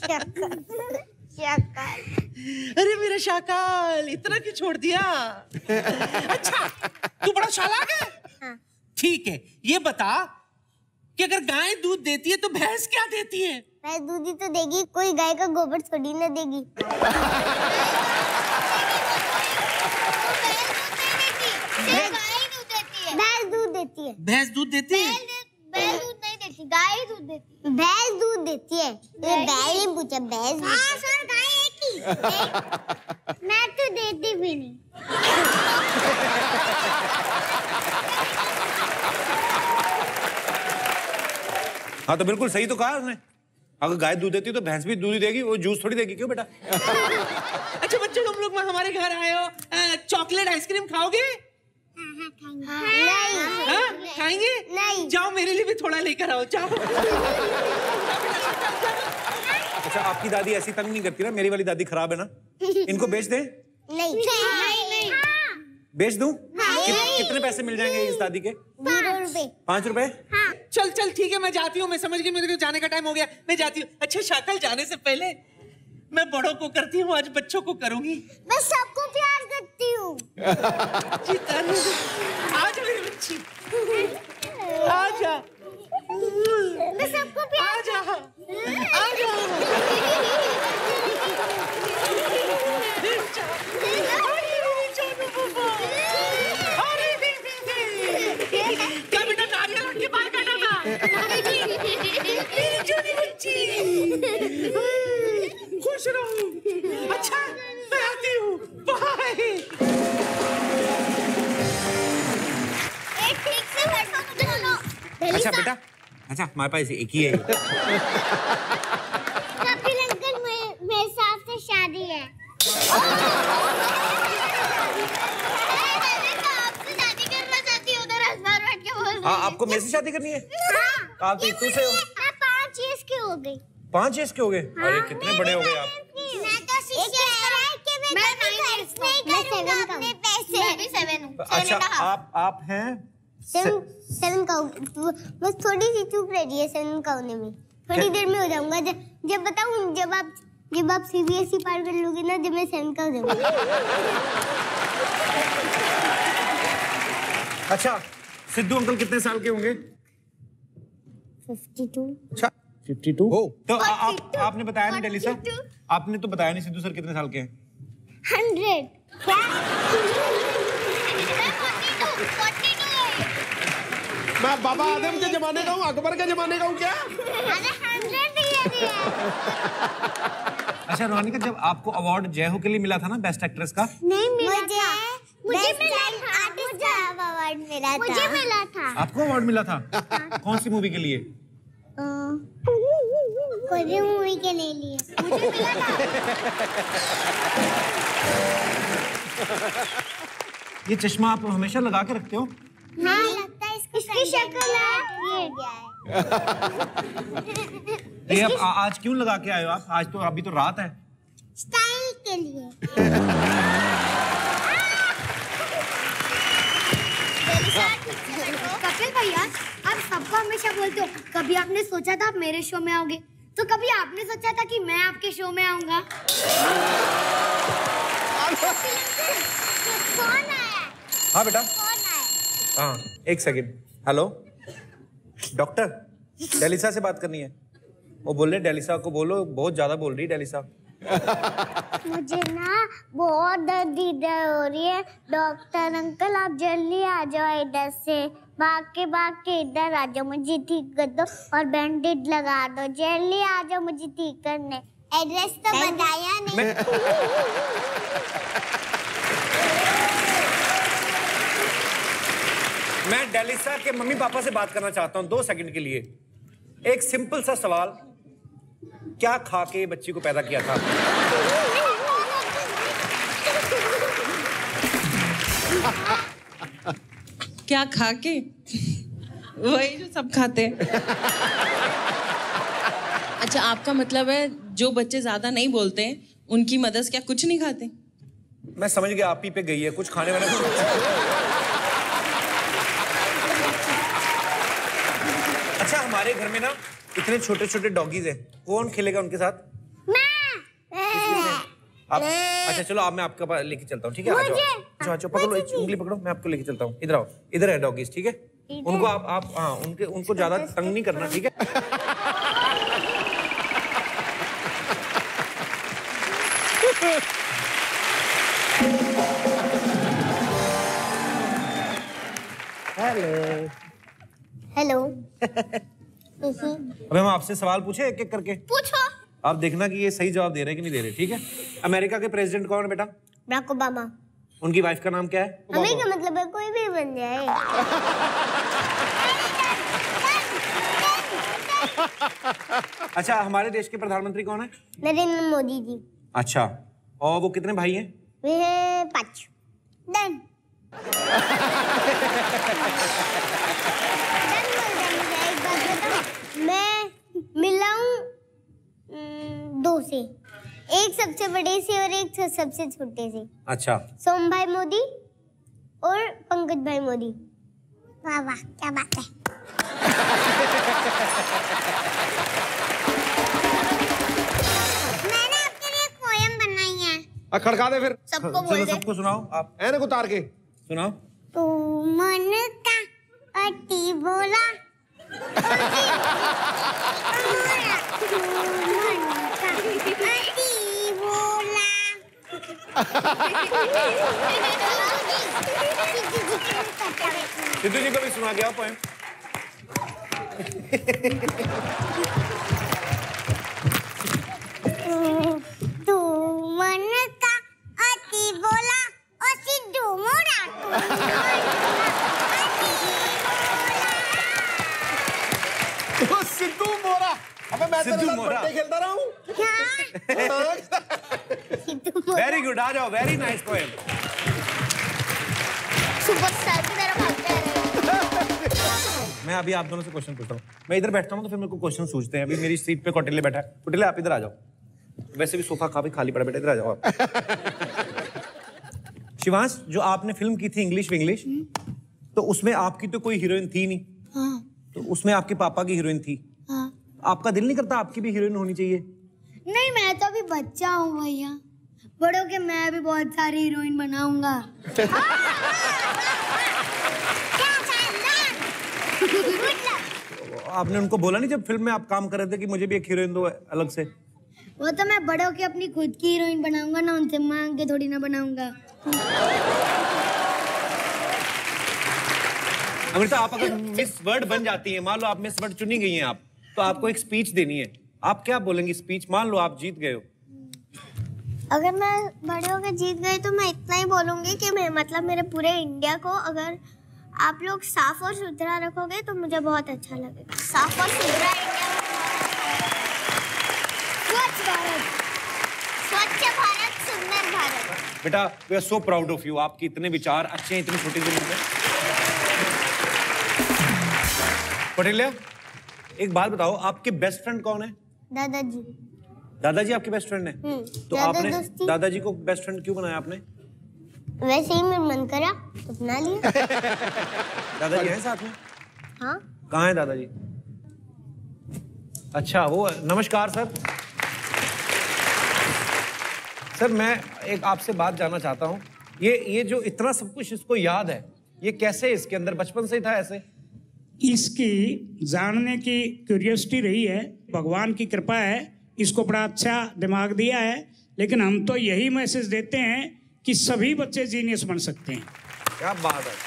[SPEAKER 10] अरे मेरा शाकाल, इतना क्यों छोड़ दिया? अच्छा तू बड़ा चालाक है। ठीक है, ये बता कि अगर गाय दूध देती है तो भैंस क्या देती है?
[SPEAKER 2] भैंस दूध ही तो देगी, कोई गाय का गोबर थोड़ी ना देगी। भैंस दूध देती है।
[SPEAKER 10] भैंस दूध देती है?
[SPEAKER 2] भैंस दूध नहीं देती, गाय दूध देती है। भैंस दूध देती है। तो गाय नहीं पूछा, भैंस। हाँ सर, गाय एक ही। मैं तो देती भी नहीं।
[SPEAKER 1] हाँ तो बिल्कुल सही तो कहा उसने। अगर गाय दूध देती तो भैंस भी दूध ही देगी, वो जूस थोड़ी देगी। क्यों बेटा?
[SPEAKER 10] अच्छा बच्चों, तुम लोग हमारे घर आए हो, चॉकलेट आइसक्रीम खाओगे?
[SPEAKER 2] नहीं।
[SPEAKER 10] खाएंगे?
[SPEAKER 2] नहीं।
[SPEAKER 10] जाओ मेरे लिए भी थोड़ा लेकर आओ, जाओ।
[SPEAKER 1] अच्छा आपकी दादी ऐसी तंग नहीं करती ना? मेरी वाली दादी खराब है ना। इनको बेच दें?
[SPEAKER 2] नहीं।
[SPEAKER 1] बेच दूं? कितने पैसे मिल जाएंगे इस दादी के?
[SPEAKER 2] 0 रुपए।
[SPEAKER 1] 5 रुपए?
[SPEAKER 2] हाँ।
[SPEAKER 10] चल चल ठीक है, मैं जाती हूँ। मैं समझ गई, मेरे को जाने का टाइम हो गया, मैं जाती हूँ। अच्छा शाकल, जाने से पहले मैं बड़ों को करती हूँ, आज बच्चों को करूंगी।
[SPEAKER 2] मैं सबको प्यार करती हूँ।
[SPEAKER 10] आज मेरी बच्ची, आजा।
[SPEAKER 2] मैं सबको प्यार।
[SPEAKER 10] आजा, आजा। क्या बेटा नारियल रख के बाल काटा था? मेरी छोटी बच्ची, खुश रहो। अच्छा मैं आती हूँ, बाय।
[SPEAKER 2] ठीक से बैठो तुम दोनों।
[SPEAKER 1] अच्छा बेटा, अच्छा हमारे पास एक ही है।
[SPEAKER 2] कपिल अंकल, मेरे साथ से शादी है।
[SPEAKER 1] हाँ आपको मेरे से शादी करनी है?
[SPEAKER 2] हाँ।
[SPEAKER 1] आप तो इतू से हो।
[SPEAKER 2] मैं 5 इयर्स की हो गई।
[SPEAKER 1] 5 इयर्स के हो गए? अरे कितने बड़े हो गए आप।
[SPEAKER 2] मैं तो 6 इयर्स कि मैं 7 का अपने पैसे। मैं भी 7 हूँ।
[SPEAKER 1] अच्छा आप हैं
[SPEAKER 2] 7 का हूँ। बस थोड़ी सी चूक रही है 7 का होने में। थोड़ी देर में हो जाऊंगा। जब बताऊँ, जब आप CBSE पार कर लोगे ना, जब मैं 7 का हो जाऊंगा।
[SPEAKER 1] अच्छा सिद्धू अंकल कितने साल के होंगे?
[SPEAKER 2] 52।
[SPEAKER 1] अच्छा 52 हो। तो आपने बताया नहीं डेलिसा, आपने तो बताया नहीं सिद्धू सर कितने साल के हैं?
[SPEAKER 2] 100। क्या?
[SPEAKER 3] मैं बाबा आदम के जमाने का हूँ, अकबर के जमाने का हूँ क्या?
[SPEAKER 2] अरे 100 दिया दिया।
[SPEAKER 1] अच्छा रोनिका, जब आपको अवार्ड जय हो के लिए मिला था ना बेस्ट एक्ट्रेस का?
[SPEAKER 2] नहीं मिला था। मुझे मिला था। अवार्ड मिला था। मुझे मिला था।
[SPEAKER 1] आपको अवार्ड मिला था? कौन सी मूवी के लिए?
[SPEAKER 2] कोई भी मूवी के नहीं लिए, मुझे मिला था।
[SPEAKER 1] ये चश्मा आप हमेशा लगा के रखते हो?
[SPEAKER 2] हाँ, लगता है इसकी शक्ल है।
[SPEAKER 1] ये अब आज क्यों लगा के आए हो आप? आज तो अभी तो रात है।
[SPEAKER 2] स्टाइल के लिए।
[SPEAKER 11] कपिल भैया, आप सबको हमेशा बोलते हो, कभी आपने सोचा था आप मेरे शो में आओगे, तो कभी आपने सोचा था कि मैं आपके शो में आऊंगा?
[SPEAKER 2] कौन आया?
[SPEAKER 1] हाँ बेटा।
[SPEAKER 2] कौन आया?
[SPEAKER 1] हाँ, एक सेकंड। हेलो डॉक्टर, डेलिसा से बात करनी है। वो बोल रहे डेलिसा को बोलो, बहुत ज्यादा बोल रही डेलिसा।
[SPEAKER 2] मुझे ना बहुत दर्द इधर हो रही है। डॉक्टर अंकल आप जल्दी आ जाओ इधर से, भाग के इधर आ जाओ, मुझे ठीक कर दो और बैंडेज लगा दो। जल्दी आ जाओ मुझे ठीक करने। एड्रेस तो बताया नहीं।
[SPEAKER 1] मैं डेलिसा के मम्मी पापा से बात करना चाहता हूँ 2 सेकंड के लिए। एक सिंपल सा सवाल, क्या खा के बच्ची को पैदा किया था?
[SPEAKER 12] क्या खा के? वही जो सब खाते हैं। अच्छा, आपका मतलब है जो बच्चे ज्यादा नहीं बोलते हैं उनकी मदर्स क्या कुछ नहीं खाते?
[SPEAKER 1] मैं समझ गया, आप ही पे गई है कुछ खाने वाला। अच्छा, हमारे घर में ना इतने छोटे छोटे डॉगीज हैं, कौन खेलेगा उनके साथ? आप? अच्छा चलो, आप मैं आपके पास लेके चलता हूँ, ठीक है? आ जाओ, अच्छा पकड़ो, उंगली पकड़ो, मैं आपको लेके चलता हूँ। इधर आओ, इधर है डॉगीज, ठीक है? उनको आप हाँ, उनको ज्यादा तंग नहीं करना, ठीक है? Hello
[SPEAKER 2] hello.
[SPEAKER 1] अबे हम आपसे सवाल पूछे एक एक करके?
[SPEAKER 2] पूछो।
[SPEAKER 1] आप देखना कि ये सही जवाब दे रहे हैं कि नहीं दे रहे, ठीक है? अमेरिका के प्रेसिडेंट कौन है बेटा?
[SPEAKER 2] Barack Obama.
[SPEAKER 1] उनकी वाइफ का नाम क्या है?
[SPEAKER 2] हमें क्या मतलब है, कोई भी बन जाए।
[SPEAKER 1] अच्छा, हमारे देश के प्रधानमंत्री कौन है?
[SPEAKER 2] नरेंद्र मोदी जी।
[SPEAKER 1] अच्छा, और वो कितने भाई हैं?
[SPEAKER 2] वे 5। डन। एक बात बताऊं, मैं मिला हूँ 2 से, एक सबसे बड़े से और एक सबसे छोटे से।
[SPEAKER 1] अच्छा,
[SPEAKER 2] सोम भाई मोदी और पंकज भाई मोदी। वाह वाह, क्या बात है। मैंने आपके लिए एक पोयम बनाई है।
[SPEAKER 3] खड़का दे फिर।
[SPEAKER 2] सबको बोल दे।
[SPEAKER 1] सबको सुनाओ आप।
[SPEAKER 3] ऐनक उतार के
[SPEAKER 1] सुनाओ।
[SPEAKER 2] तू मन का अति बोला,
[SPEAKER 1] सिद्धू जी को भी सुना गया पोएम।
[SPEAKER 2] तू मन का अति बोला और सिद्धू मोरा।
[SPEAKER 3] तो सिद्धू मोरा। अबे मैं
[SPEAKER 1] सिद्धू मोरा
[SPEAKER 3] खेलता रहा हूँ।
[SPEAKER 1] वेरी गुड, आ जाओ, वेरी नाइस पोएम।
[SPEAKER 2] सुपरस्टार की तरह भागते हैं।
[SPEAKER 1] मैं अभी आप दोनों से क्वेश्चन पूछता हूँ। मैं इधर बैठता हूँ तो फिर मेरे को क्वेश्चन सूझते हैं। अभी मेरी सीट पे कौटिल्य बैठा है। कौटिल्य आप इधर आ जाओ, वैसे भी सोफा काफी खाली पड़ा, बेटा इधर आ जाओ आप। शिवांश, जो आपने फिल्म की थी इंग्लिश विंग्लिश, तो उसमें आपकी तो कोई हीरोइन थी नहीं।
[SPEAKER 11] हाँ।
[SPEAKER 1] तो उसमें आपके पापा की हीरोइन थी।
[SPEAKER 11] हाँ।
[SPEAKER 1] आपका दिल नहीं करता आपकी भी हीरोइन होनी चाहिए?
[SPEAKER 11] नहीं, मैं तो अभी बच्चा हूँ भैया, बड़ों के मैं भी बहुत सारी हीरोइन बनाऊंगा।
[SPEAKER 1] आपने उनको बोला नहीं जब फिल्म में आप काम कर रहे थे कि मुझे भी एक हीरोइन दो अलग से?
[SPEAKER 11] वो तो मैं बड़ों की अपनी खुद की हीरोइन बनाऊंगा ना, उनसे मांग के थोड़ी ना बनाऊंगा।
[SPEAKER 1] अमृता, आप अगर मिस वर्ल्ड बन जाती हैं, मान लो आप मिस वर्ल्ड चुनी गई हैं आप, तो आपको एक स्पीच देनी है, आप क्या बोलेंगी स्पीच? मान लो आप जीत गए हो।
[SPEAKER 2] अगर मैं बड़े होकर जीत गई तो मैं इतना ही बोलूंगी कि मैं मतलब मेरे पूरे इंडिया को अगर आप लोग साफ और सुथरा रखोगे तो मुझे बहुत अच्छा लगेगा। साफ और सुथरा इंडिया। स्वच्छ भारत, स्वच्छ भारत, सुंदर भारत।
[SPEAKER 1] बेटा we are so proud of you, आपके इतने विचार अच्छे हैं इतनी छोटी उम्र में। कौटिल्या, एक बात बताओ, आपके बेस्ट फ्रेंड कौन है?
[SPEAKER 2] दादाजी।
[SPEAKER 1] दादाजी आपके बेस्ट फ्रेंड है? तो आपने दादाजी को बेस्ट फ्रेंड क्यों बनाया आपने?
[SPEAKER 2] वैसे ही मेरा मन करा तो बना लिया।
[SPEAKER 1] दादाजी हैं साथ में?
[SPEAKER 2] हाँ।
[SPEAKER 1] कहाँ है दादाजी? अच्छा वो, नमस्कार सर। सर मैं एक आपसे बात जानना चाहता हूँ, ये जो इतना सब कुछ इसको याद है, ये कैसे इसके अंदर बचपन से ही था ऐसे?
[SPEAKER 13] इसकी जानने की क्यूरियोसिटी रही है, भगवान की कृपा है, इसको बड़ा अच्छा दिमाग दिया है। लेकिन हम तो यही मैसेज देते हैं कि सभी बच्चे जीनियस बन सकते हैं।
[SPEAKER 1] क्या बात है।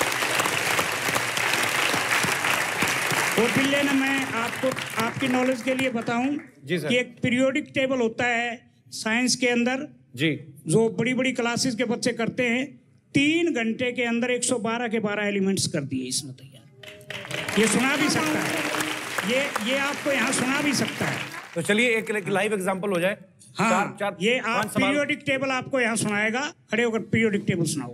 [SPEAKER 13] कौटिल्य ने, मैं आपको आपकी नॉलेज के लिए बताऊं कि एक पीरियोडिक टेबल होता है साइंस के अंदर
[SPEAKER 1] जी, जो
[SPEAKER 13] बड़ी बड़ी क्लासेस के बच्चे करते हैं। 3 घंटे के अंदर 112 के 12 एलिमेंट्स कर दिए इसने तैयार। ये सुना भी सकता है, ये आपको यहाँ सुना भी सकता है।
[SPEAKER 1] तो चलिए एक लाइव एग्जांपल हो जाए।
[SPEAKER 13] हाँ, ये आप पीरियोडिक टेबल आपको यहाँ सुनाएगा, खड़े होकर पीरियोडिक टेबल सुनाओ।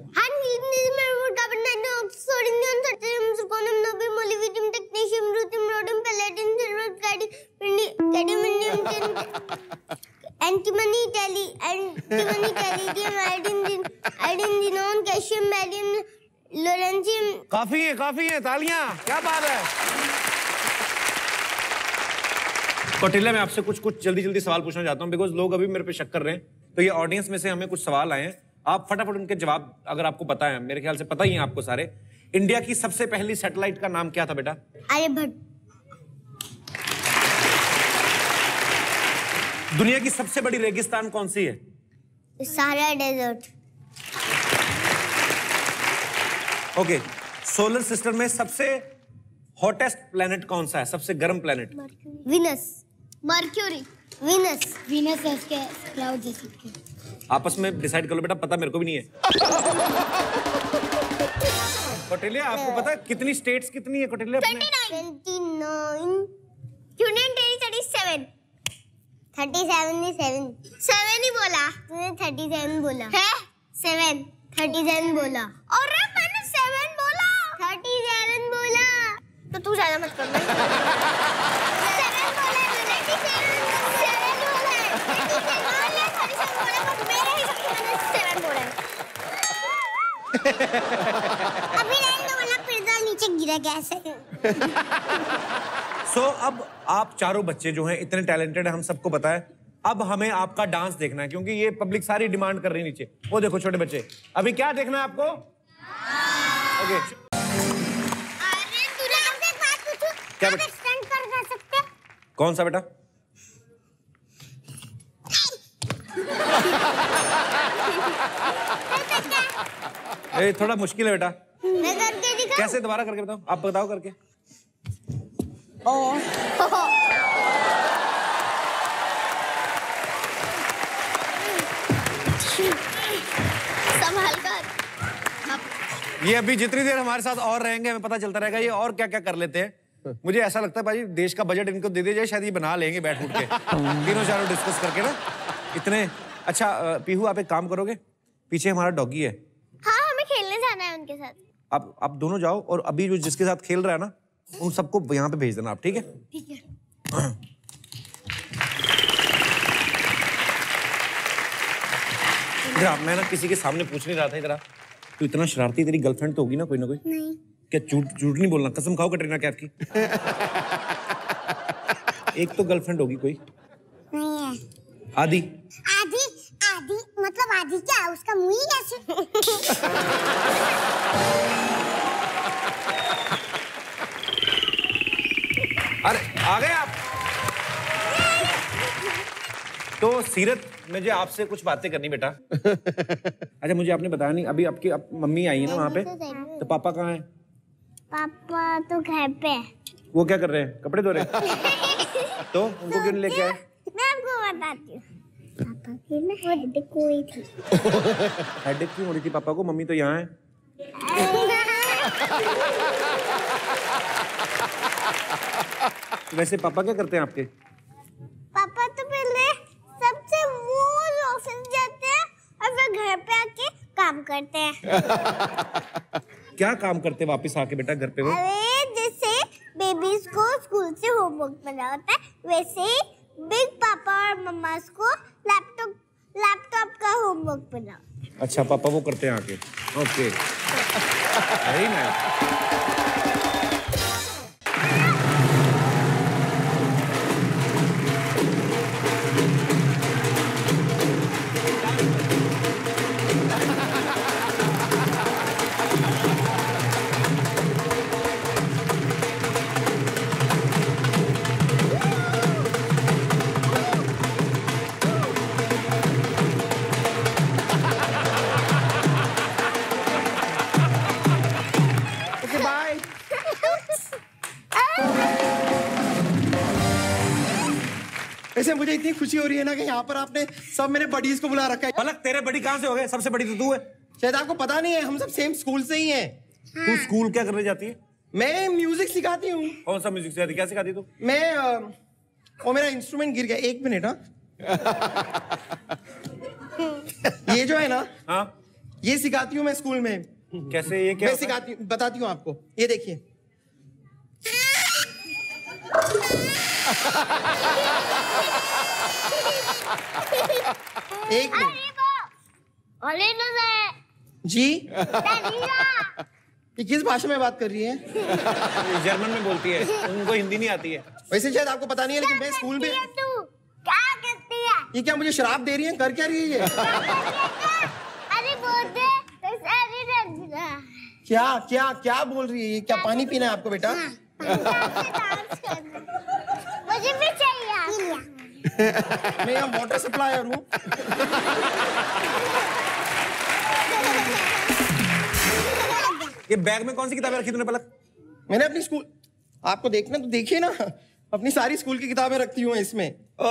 [SPEAKER 2] Antimony, tellurium, iodine, xenon, calcium, barium, lawrencium.
[SPEAKER 1] काफी है, तालियां, क्या बात है। कौटिल्य, मैं आपसे कुछ जल्दी सवाल पूछना चाहता हूं, बिकॉज लोग अभी मेरे पे शक कर रहे हैं। तो ये ऑडियंस में से हमें कुछ सवाल आए हैं, आप फटाफट उनके जवाब अगर आपको पता है, मेरे ख्याल से पता ही है आपको सारे। इंडिया की सबसे पहली सैटेलाइट का नाम क्या था बेटा?
[SPEAKER 2] आर्यभट्ट।
[SPEAKER 1] दुनिया की सबसे बड़ी रेगिस्तान कौन सी है?
[SPEAKER 2] Sahara desert.
[SPEAKER 1] Okay, solar system में सबसे हॉटेस्ट प्लेनेट कौन सा है, सबसे गर्म प्लेनेट?
[SPEAKER 2] वीनस। मर्क्यूरी। वीनस है उसके क्लाउड जैसे।
[SPEAKER 1] आपस में डिसाइड कर लो बेटा, पता मेरे को भी नहीं है। कौटिल्य, आपको पता है कितनी स्टेट्स कितनी है कौटिल्य?
[SPEAKER 2] 29। Union territory 7। 37 ने 7 ही बोला तूने, 37 बोला है। 7 37 बोला और मैंने 7 बोला, 37 बोला। तो तू ज्यादा मत कर। 7 बोला मैंने, 7 बोला है, 37 बोला, बट मेरे हिसाब से मैंने 7 बोला। अभी नहीं बोला, पिज़्ज़ा नीचे गिरा कैसे?
[SPEAKER 1] सो अब आप चारों बच्चे जो हैं इतने टैलेंटेड हैं, हम सबको पता है। अब हमें आपका डांस देखना है, क्योंकि ये पब्लिक सारी डिमांड कर रही है नीचे। वो देखो छोटे बच्चे, अभी क्या देखना है आपको? ओके।
[SPEAKER 2] अरे तूने हमसे एक बात पूछू,
[SPEAKER 1] क्या
[SPEAKER 2] आप स्टंट कर सकते?
[SPEAKER 1] कौन सा बेटा? ये थोड़ा मुश्किल है बेटा।
[SPEAKER 2] मैं करके दिखाऊं?
[SPEAKER 1] कैसे, दोबारा करके बताओ, आप बताओ करके।
[SPEAKER 2] संभाल कर।
[SPEAKER 1] ये अभी जितनी देर हमारे साथ और रहेंगे हमें पता चलता रहेगा ये और क्या क्या कर लेते हैं। मुझे ऐसा लगता है भाई देश का बजट इनको दे दिया जाए, शायद ये बना लेंगे बैठ उठ के। तीनों चारों डिस्कस करके ना इतने। अच्छा पीहू, आप एक काम करोगे, पीछे हमारा डॉगी है।
[SPEAKER 2] हाँ, हमें खेलने जाना है उनके साथ।
[SPEAKER 1] आप दोनों जाओ और अभी जो जिसके साथ खेल रहा है ना उन सबको यहाँ पे भेज देना आप, ठीक है?
[SPEAKER 2] ठीक है।
[SPEAKER 1] इधर मैं ना किसी के सामने पूछ नहीं रहा था, इधर तू इतना शरारती, तेरी गर्लफ्रेंड तो होगी ना कोई ना कोई?
[SPEAKER 2] नहीं।
[SPEAKER 1] क्या झूठ नहीं बोलना, कसम खाओ कटरीना कैफ की। एक तो गर्लफ्रेंड होगी कोई?
[SPEAKER 2] नहीं है।
[SPEAKER 1] आदि
[SPEAKER 2] मतलब आदि क्या, उसका मुंह ही कैसे?
[SPEAKER 1] अरे आ गए आप। तो सीरत, मुझे आपसे कुछ बातें करनी बेटा। अच्छा मुझे आपने बताया नहीं, अभी आपकी मम्मी आई है ना वहाँ पे, तो पापा कहाँ हैं?
[SPEAKER 2] पापा तो घर पे है।
[SPEAKER 1] वो क्या कर रहे हैं, कपड़े धो रहे हैं? तो उनको क्यों लेके आए?
[SPEAKER 2] मैं आपको बताती हूँ। पापा की ना हेडेक हुई थी।
[SPEAKER 1] हेडेक क्यों हो रही थी पापा को? मम्मी तो यहाँ है। वैसे पापा क्या करते हैं आपके?
[SPEAKER 2] पापा तो पहले करते हैं।
[SPEAKER 1] क्या काम करते वापस आके बेटा घर पे वो?
[SPEAKER 2] अरे जैसे बेबीज को स्कूल से होमवर्क मिला होता है, वैसे ही बिग पापा और मम्मा को लैपटॉप का होमवर्क मिला।
[SPEAKER 1] अच्छा, पापा वो करते हैं आके। Okay, very nice.
[SPEAKER 14] वैसे मुझे इतनी खुशी हो रही है ना कि यहाँ पर आपने सब मेरे बडीज को बुला रखा है।
[SPEAKER 1] पलक, तेरे बड़ी कहाँ से हो गए? सबसे बड़ी तो तू है।
[SPEAKER 14] शायद आपको पता नहीं है, हम सब सेम स्कूल से ही हैं।
[SPEAKER 1] तू स्कूल क्या करने जाती है?
[SPEAKER 14] मैं म्यूजिक सिखाती हूँ।
[SPEAKER 1] कौन सा म्यूजिक सिखाती? क्या सिखाती तू?
[SPEAKER 14] मैं वो मेरा इंस्ट्रूमेंट गिर गया, 1 मिनट। हाँ ये जो है ना, हाँ ये सिखाती हूँ मैं स्कूल में।
[SPEAKER 1] कैसे? ये क्या
[SPEAKER 14] मैं सिखाती हूँ, बताती हूँ आपको। ये देखिए, एक मिनट जी। ये किस भाषा में बात कर रही है?
[SPEAKER 1] जर्मन में बोलती है, उनको हिंदी नहीं आती है।
[SPEAKER 14] वैसे शायद आपको पता नहीं है, लेकिन मैं स्कूल में।
[SPEAKER 2] क्या करती है?
[SPEAKER 14] ये क्या मुझे शराब दे रही है? कर क्या रही है ये?
[SPEAKER 2] अरे बोलते
[SPEAKER 14] क्या क्या क्या बोल रही है ये? क्या पानी पीना है आपको बेटा?
[SPEAKER 2] मुझे भी चाहिए।
[SPEAKER 14] मैं यहाँ वाटर सप्लायर हूँ।
[SPEAKER 1] ये बैग में कौन सी किताबें रखी तूने पलक?
[SPEAKER 14] मैंने अपनी स्कूल, आपको देखना तो देखिए ना, अपनी सारी स्कूल की किताबें रखती हूँ इसमें।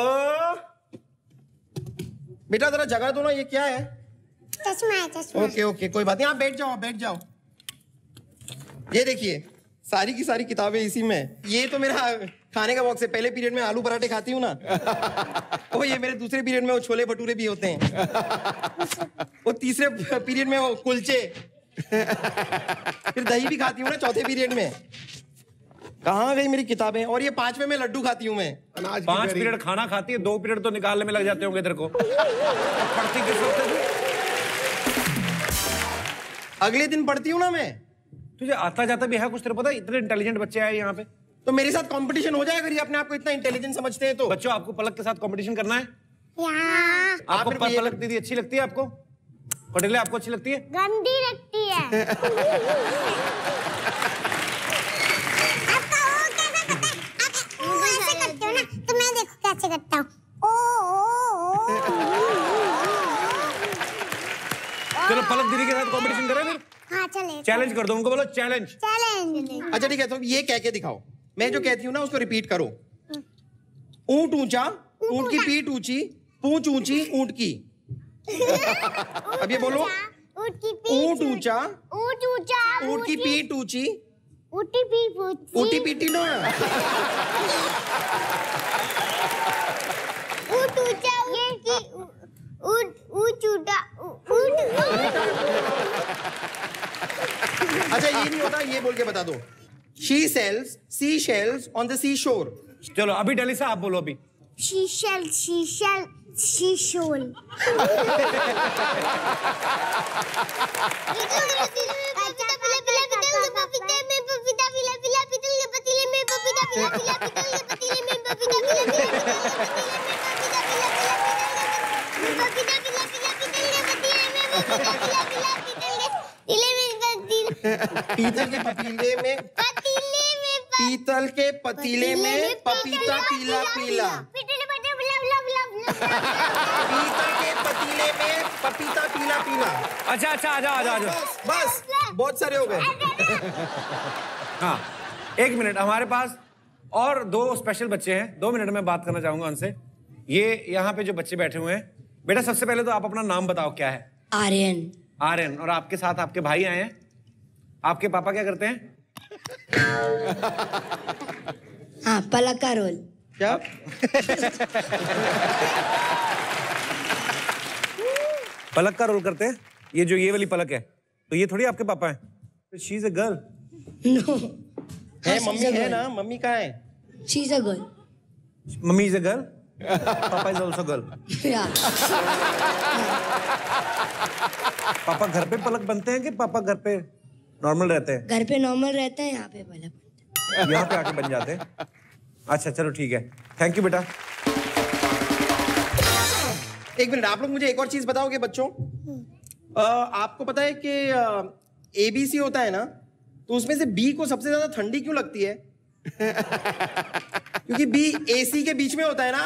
[SPEAKER 14] बेटा जरा जगह दो ना, ये क्या है?
[SPEAKER 2] चश्मा है, चश्मा।
[SPEAKER 14] ओके ओके, कोई बात नहीं, आप बैठ जाओ, आप बैठ जाओ। ये देखिए, सारी की सारी किताबें इसी में। ये तो मेरा खाने का बॉक्स है। पहले पीरियड में आलू पराठे खाती हूँ ना, वो ये मेरे दूसरे पीरियड में वो छोले भटूरे भी होते हैं। वो तीसरे पीरियड में वो कुलचे, फिर दही भी खाती हूँ ना चौथे पीरियड में। कहाँ गई मेरी किताबें? और ये 5वें में लड्डू खाती हूँ मैं।
[SPEAKER 1] 5 पीरियड खाना खाती है, 2 पीरियड तो निकालने में लग जाते होंगे तेरे को। पढ़ती किस वक्त है?
[SPEAKER 14] अगले दिन पढ़ती हूँ ना मैं।
[SPEAKER 1] तुझे आता जाता भी है कुछ? तेरे पता है इतने इंटेलिजेंट बच्चे आए यहाँ पे।
[SPEAKER 14] तो मेरे साथ कंपटीशन हो जाए अगर ये अपने आप को इतना इंटेलिजेंट समझते हैं तो।
[SPEAKER 1] बच्चों, आपको पलक के साथ कंपटीशन करना है?
[SPEAKER 2] यहाँ।
[SPEAKER 1] आपको पलक दीदी अच्छी लगती है? आपको कौटिल्य आपको अच्छी लगती है?
[SPEAKER 2] गंदी लगती है। ऐसे करते हो ना, तो मैं देखो कैसे करता हूँ।
[SPEAKER 1] चलो पलक दीदी के साथ कंपटीशन करें फिर।
[SPEAKER 2] हाँ चले।
[SPEAKER 1] चैलेंज कर दो उनको, बोलो चैलेंज।
[SPEAKER 2] चैलेंज।
[SPEAKER 14] अच्छा ठीक है, तो ये कह के दिखाओ। मैं जो कहती हूँ ना उसको रिपीट करो। ऊंट ऊंचा, ऊंट की पीठ ऊंची, पूंछ ऊंची ऊंट की। अब ये बोलो। ऊंट ऊंचा,
[SPEAKER 2] ऊंट ऊंचा,
[SPEAKER 14] ऊंट की पीठ ऊंची,
[SPEAKER 2] ऊटी पीठ ऊंची,
[SPEAKER 14] ऊटी पीटी ना।
[SPEAKER 2] ऊंट ऊंचा, ऊंट ऊंचा,
[SPEAKER 14] अच्छा ये नहीं होता, ये बोल के बता दो। She sells seashells on the seashore.
[SPEAKER 1] चलो अभी डेली से आप बोलो अभी।
[SPEAKER 2] शीशल, शीशल, शीशोल।
[SPEAKER 14] पीतल के पतीले में, पीतल के पतीले में पपीता पीला पीला। पीतल के पतीले में पपीता पीला पीला।
[SPEAKER 1] अच्छा अच्छा, आजा आजा आजा।
[SPEAKER 14] बस बहुत सारे हो गए।
[SPEAKER 1] हाँ 1 मिनट, हमारे पास और 2 स्पेशल बच्चे हैं। 2 मिनट में बात करना चाहूंगा उनसे। ये यहाँ पे जो बच्चे बैठे हुए हैं, बेटा सबसे पहले तो आप अपना नाम बताओ, क्या है?
[SPEAKER 15] आर्यन।
[SPEAKER 1] आर्यन। और आपके साथ आपके भाई आए हैं। आपके पापा क्या करते हैं?
[SPEAKER 15] हाँ, पलक का रोल।
[SPEAKER 14] क्या?
[SPEAKER 1] पलक का रोल करते हैं? ये वाली पलक है, तो ये थोड़ी आपके पापा हैं। She is a girl.
[SPEAKER 15] No
[SPEAKER 14] है मम्मी है ना, मम्मी कहाँ है?
[SPEAKER 15] She is a girl.
[SPEAKER 1] Mummy is a girl, papa is also girl. पापा घर पे पलक बनते हैं कि पापा घर पे नॉर्मल रहते हैं?
[SPEAKER 15] घर पे नॉर्मल रहते हैं, यहाँ पे पलक बनते हैं।
[SPEAKER 1] यहाँ पे आके बन जाते हैं। अच्छा चलो ठीक है, थैंक यू बेटा।
[SPEAKER 14] एक मिनट, आप लोग मुझे एक और चीज बताओगे बच्चों? आपको पता है कि ABC होता है ना, तो उसमें से B को सबसे ज्यादा ठंडी क्यों लगती है? क्योंकि B AC के बीच में होता है ना।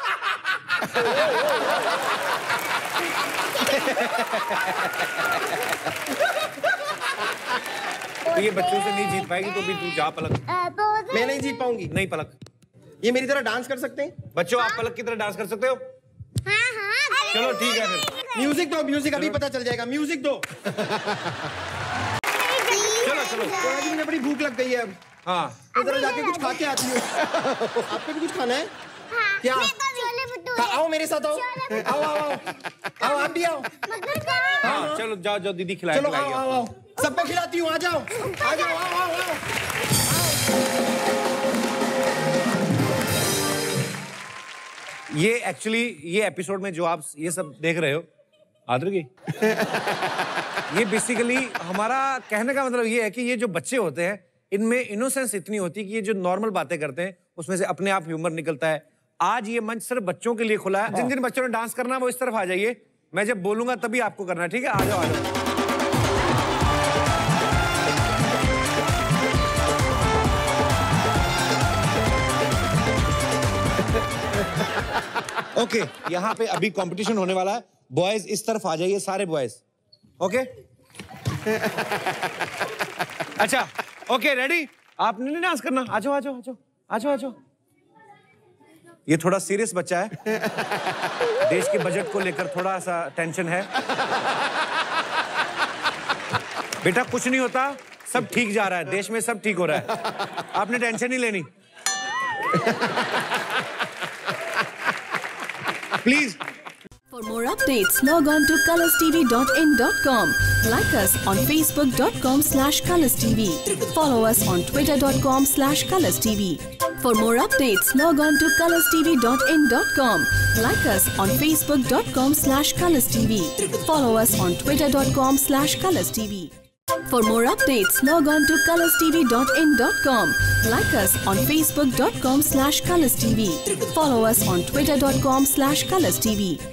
[SPEAKER 1] तो ये बच्चों से नहीं जीत पाएगी, तो भी तू जा पलक।
[SPEAKER 14] मैं नहीं जीत पाऊंगी।
[SPEAKER 1] नहीं पलक,
[SPEAKER 14] ये मेरी तरह डांस कर सकते हैं?
[SPEAKER 1] बच्चों आप पलक की तरह डांस कर सकते हो? चलो ठीक है फिर।
[SPEAKER 14] म्यूजिक दो, म्यूजिक अभी पता चल जाएगा। म्यूजिक दो।
[SPEAKER 1] चलो चलो,
[SPEAKER 14] आज मुझे बड़ी भूख लग गई है अब।
[SPEAKER 1] हाँ
[SPEAKER 14] इधर जाके कुछ खा के आती हूँ। आपको भी कुछ खाना है क्या? आओ मेरे साथ, आओ आओ आओ आओ आओ, आप भी आओ।
[SPEAKER 1] हाँ चलो जाओ जाओ, दीदी खिलाए।
[SPEAKER 14] चलो आओ आओ आओ, सबको खिलाती हूँ। आ जाओ आ जाओ, आओ आओ आओ।
[SPEAKER 1] ये एक्चुअली ये एपिसोड में जो आप ये सब देख रहे हो आदर की, ये बेसिकली हमारा कहने का मतलब ये है कि ये जो बच्चे होते हैं इनमें इनोसेंस इतनी होती है कि ये जो नॉर्मल बातें करते हैं उसमें से अपने आप ह्यूमर निकलता है। आज ये मंच सिर्फ बच्चों के लिए खुला है। जिन जिन बच्चों ने डांस करना है वो इस तरफ आ जाइए, मैं जब बोलूंगा तभी आपको करना है, ठीक है? आ जाओ आ जाओ। ओके यहाँ पे अभी कंपटीशन होने वाला है। बॉयज इस तरफ आ जाइए, सारे बॉयज। ओके अच्छा ओके रेडी? आपने नहीं डांस करना? आ जाओ आ जाओ आ जाओ आ जाओ आ जाओ। ये थोड़ा सीरियस बच्चा है, देश के बजट को लेकर थोड़ा सा टेंशन है। बेटा कुछ नहीं होता, सब ठीक जा रहा है, देश में सब ठीक हो रहा है, आपने टेंशन नहीं लेनी। Please.
[SPEAKER 16] For more updates, log on to colorstv.in.com. Like us on facebook.com/colorstv. Follow us on twitter.com/colorstv. For more updates, log on to colorstv.in.com. Like us on facebook.com/colorstv. Follow us on twitter.com/colorstv. For more updates, log on to colorstv.in.com. Like us on facebook.com/colorstv. Follow us on twitter.com/colorstv.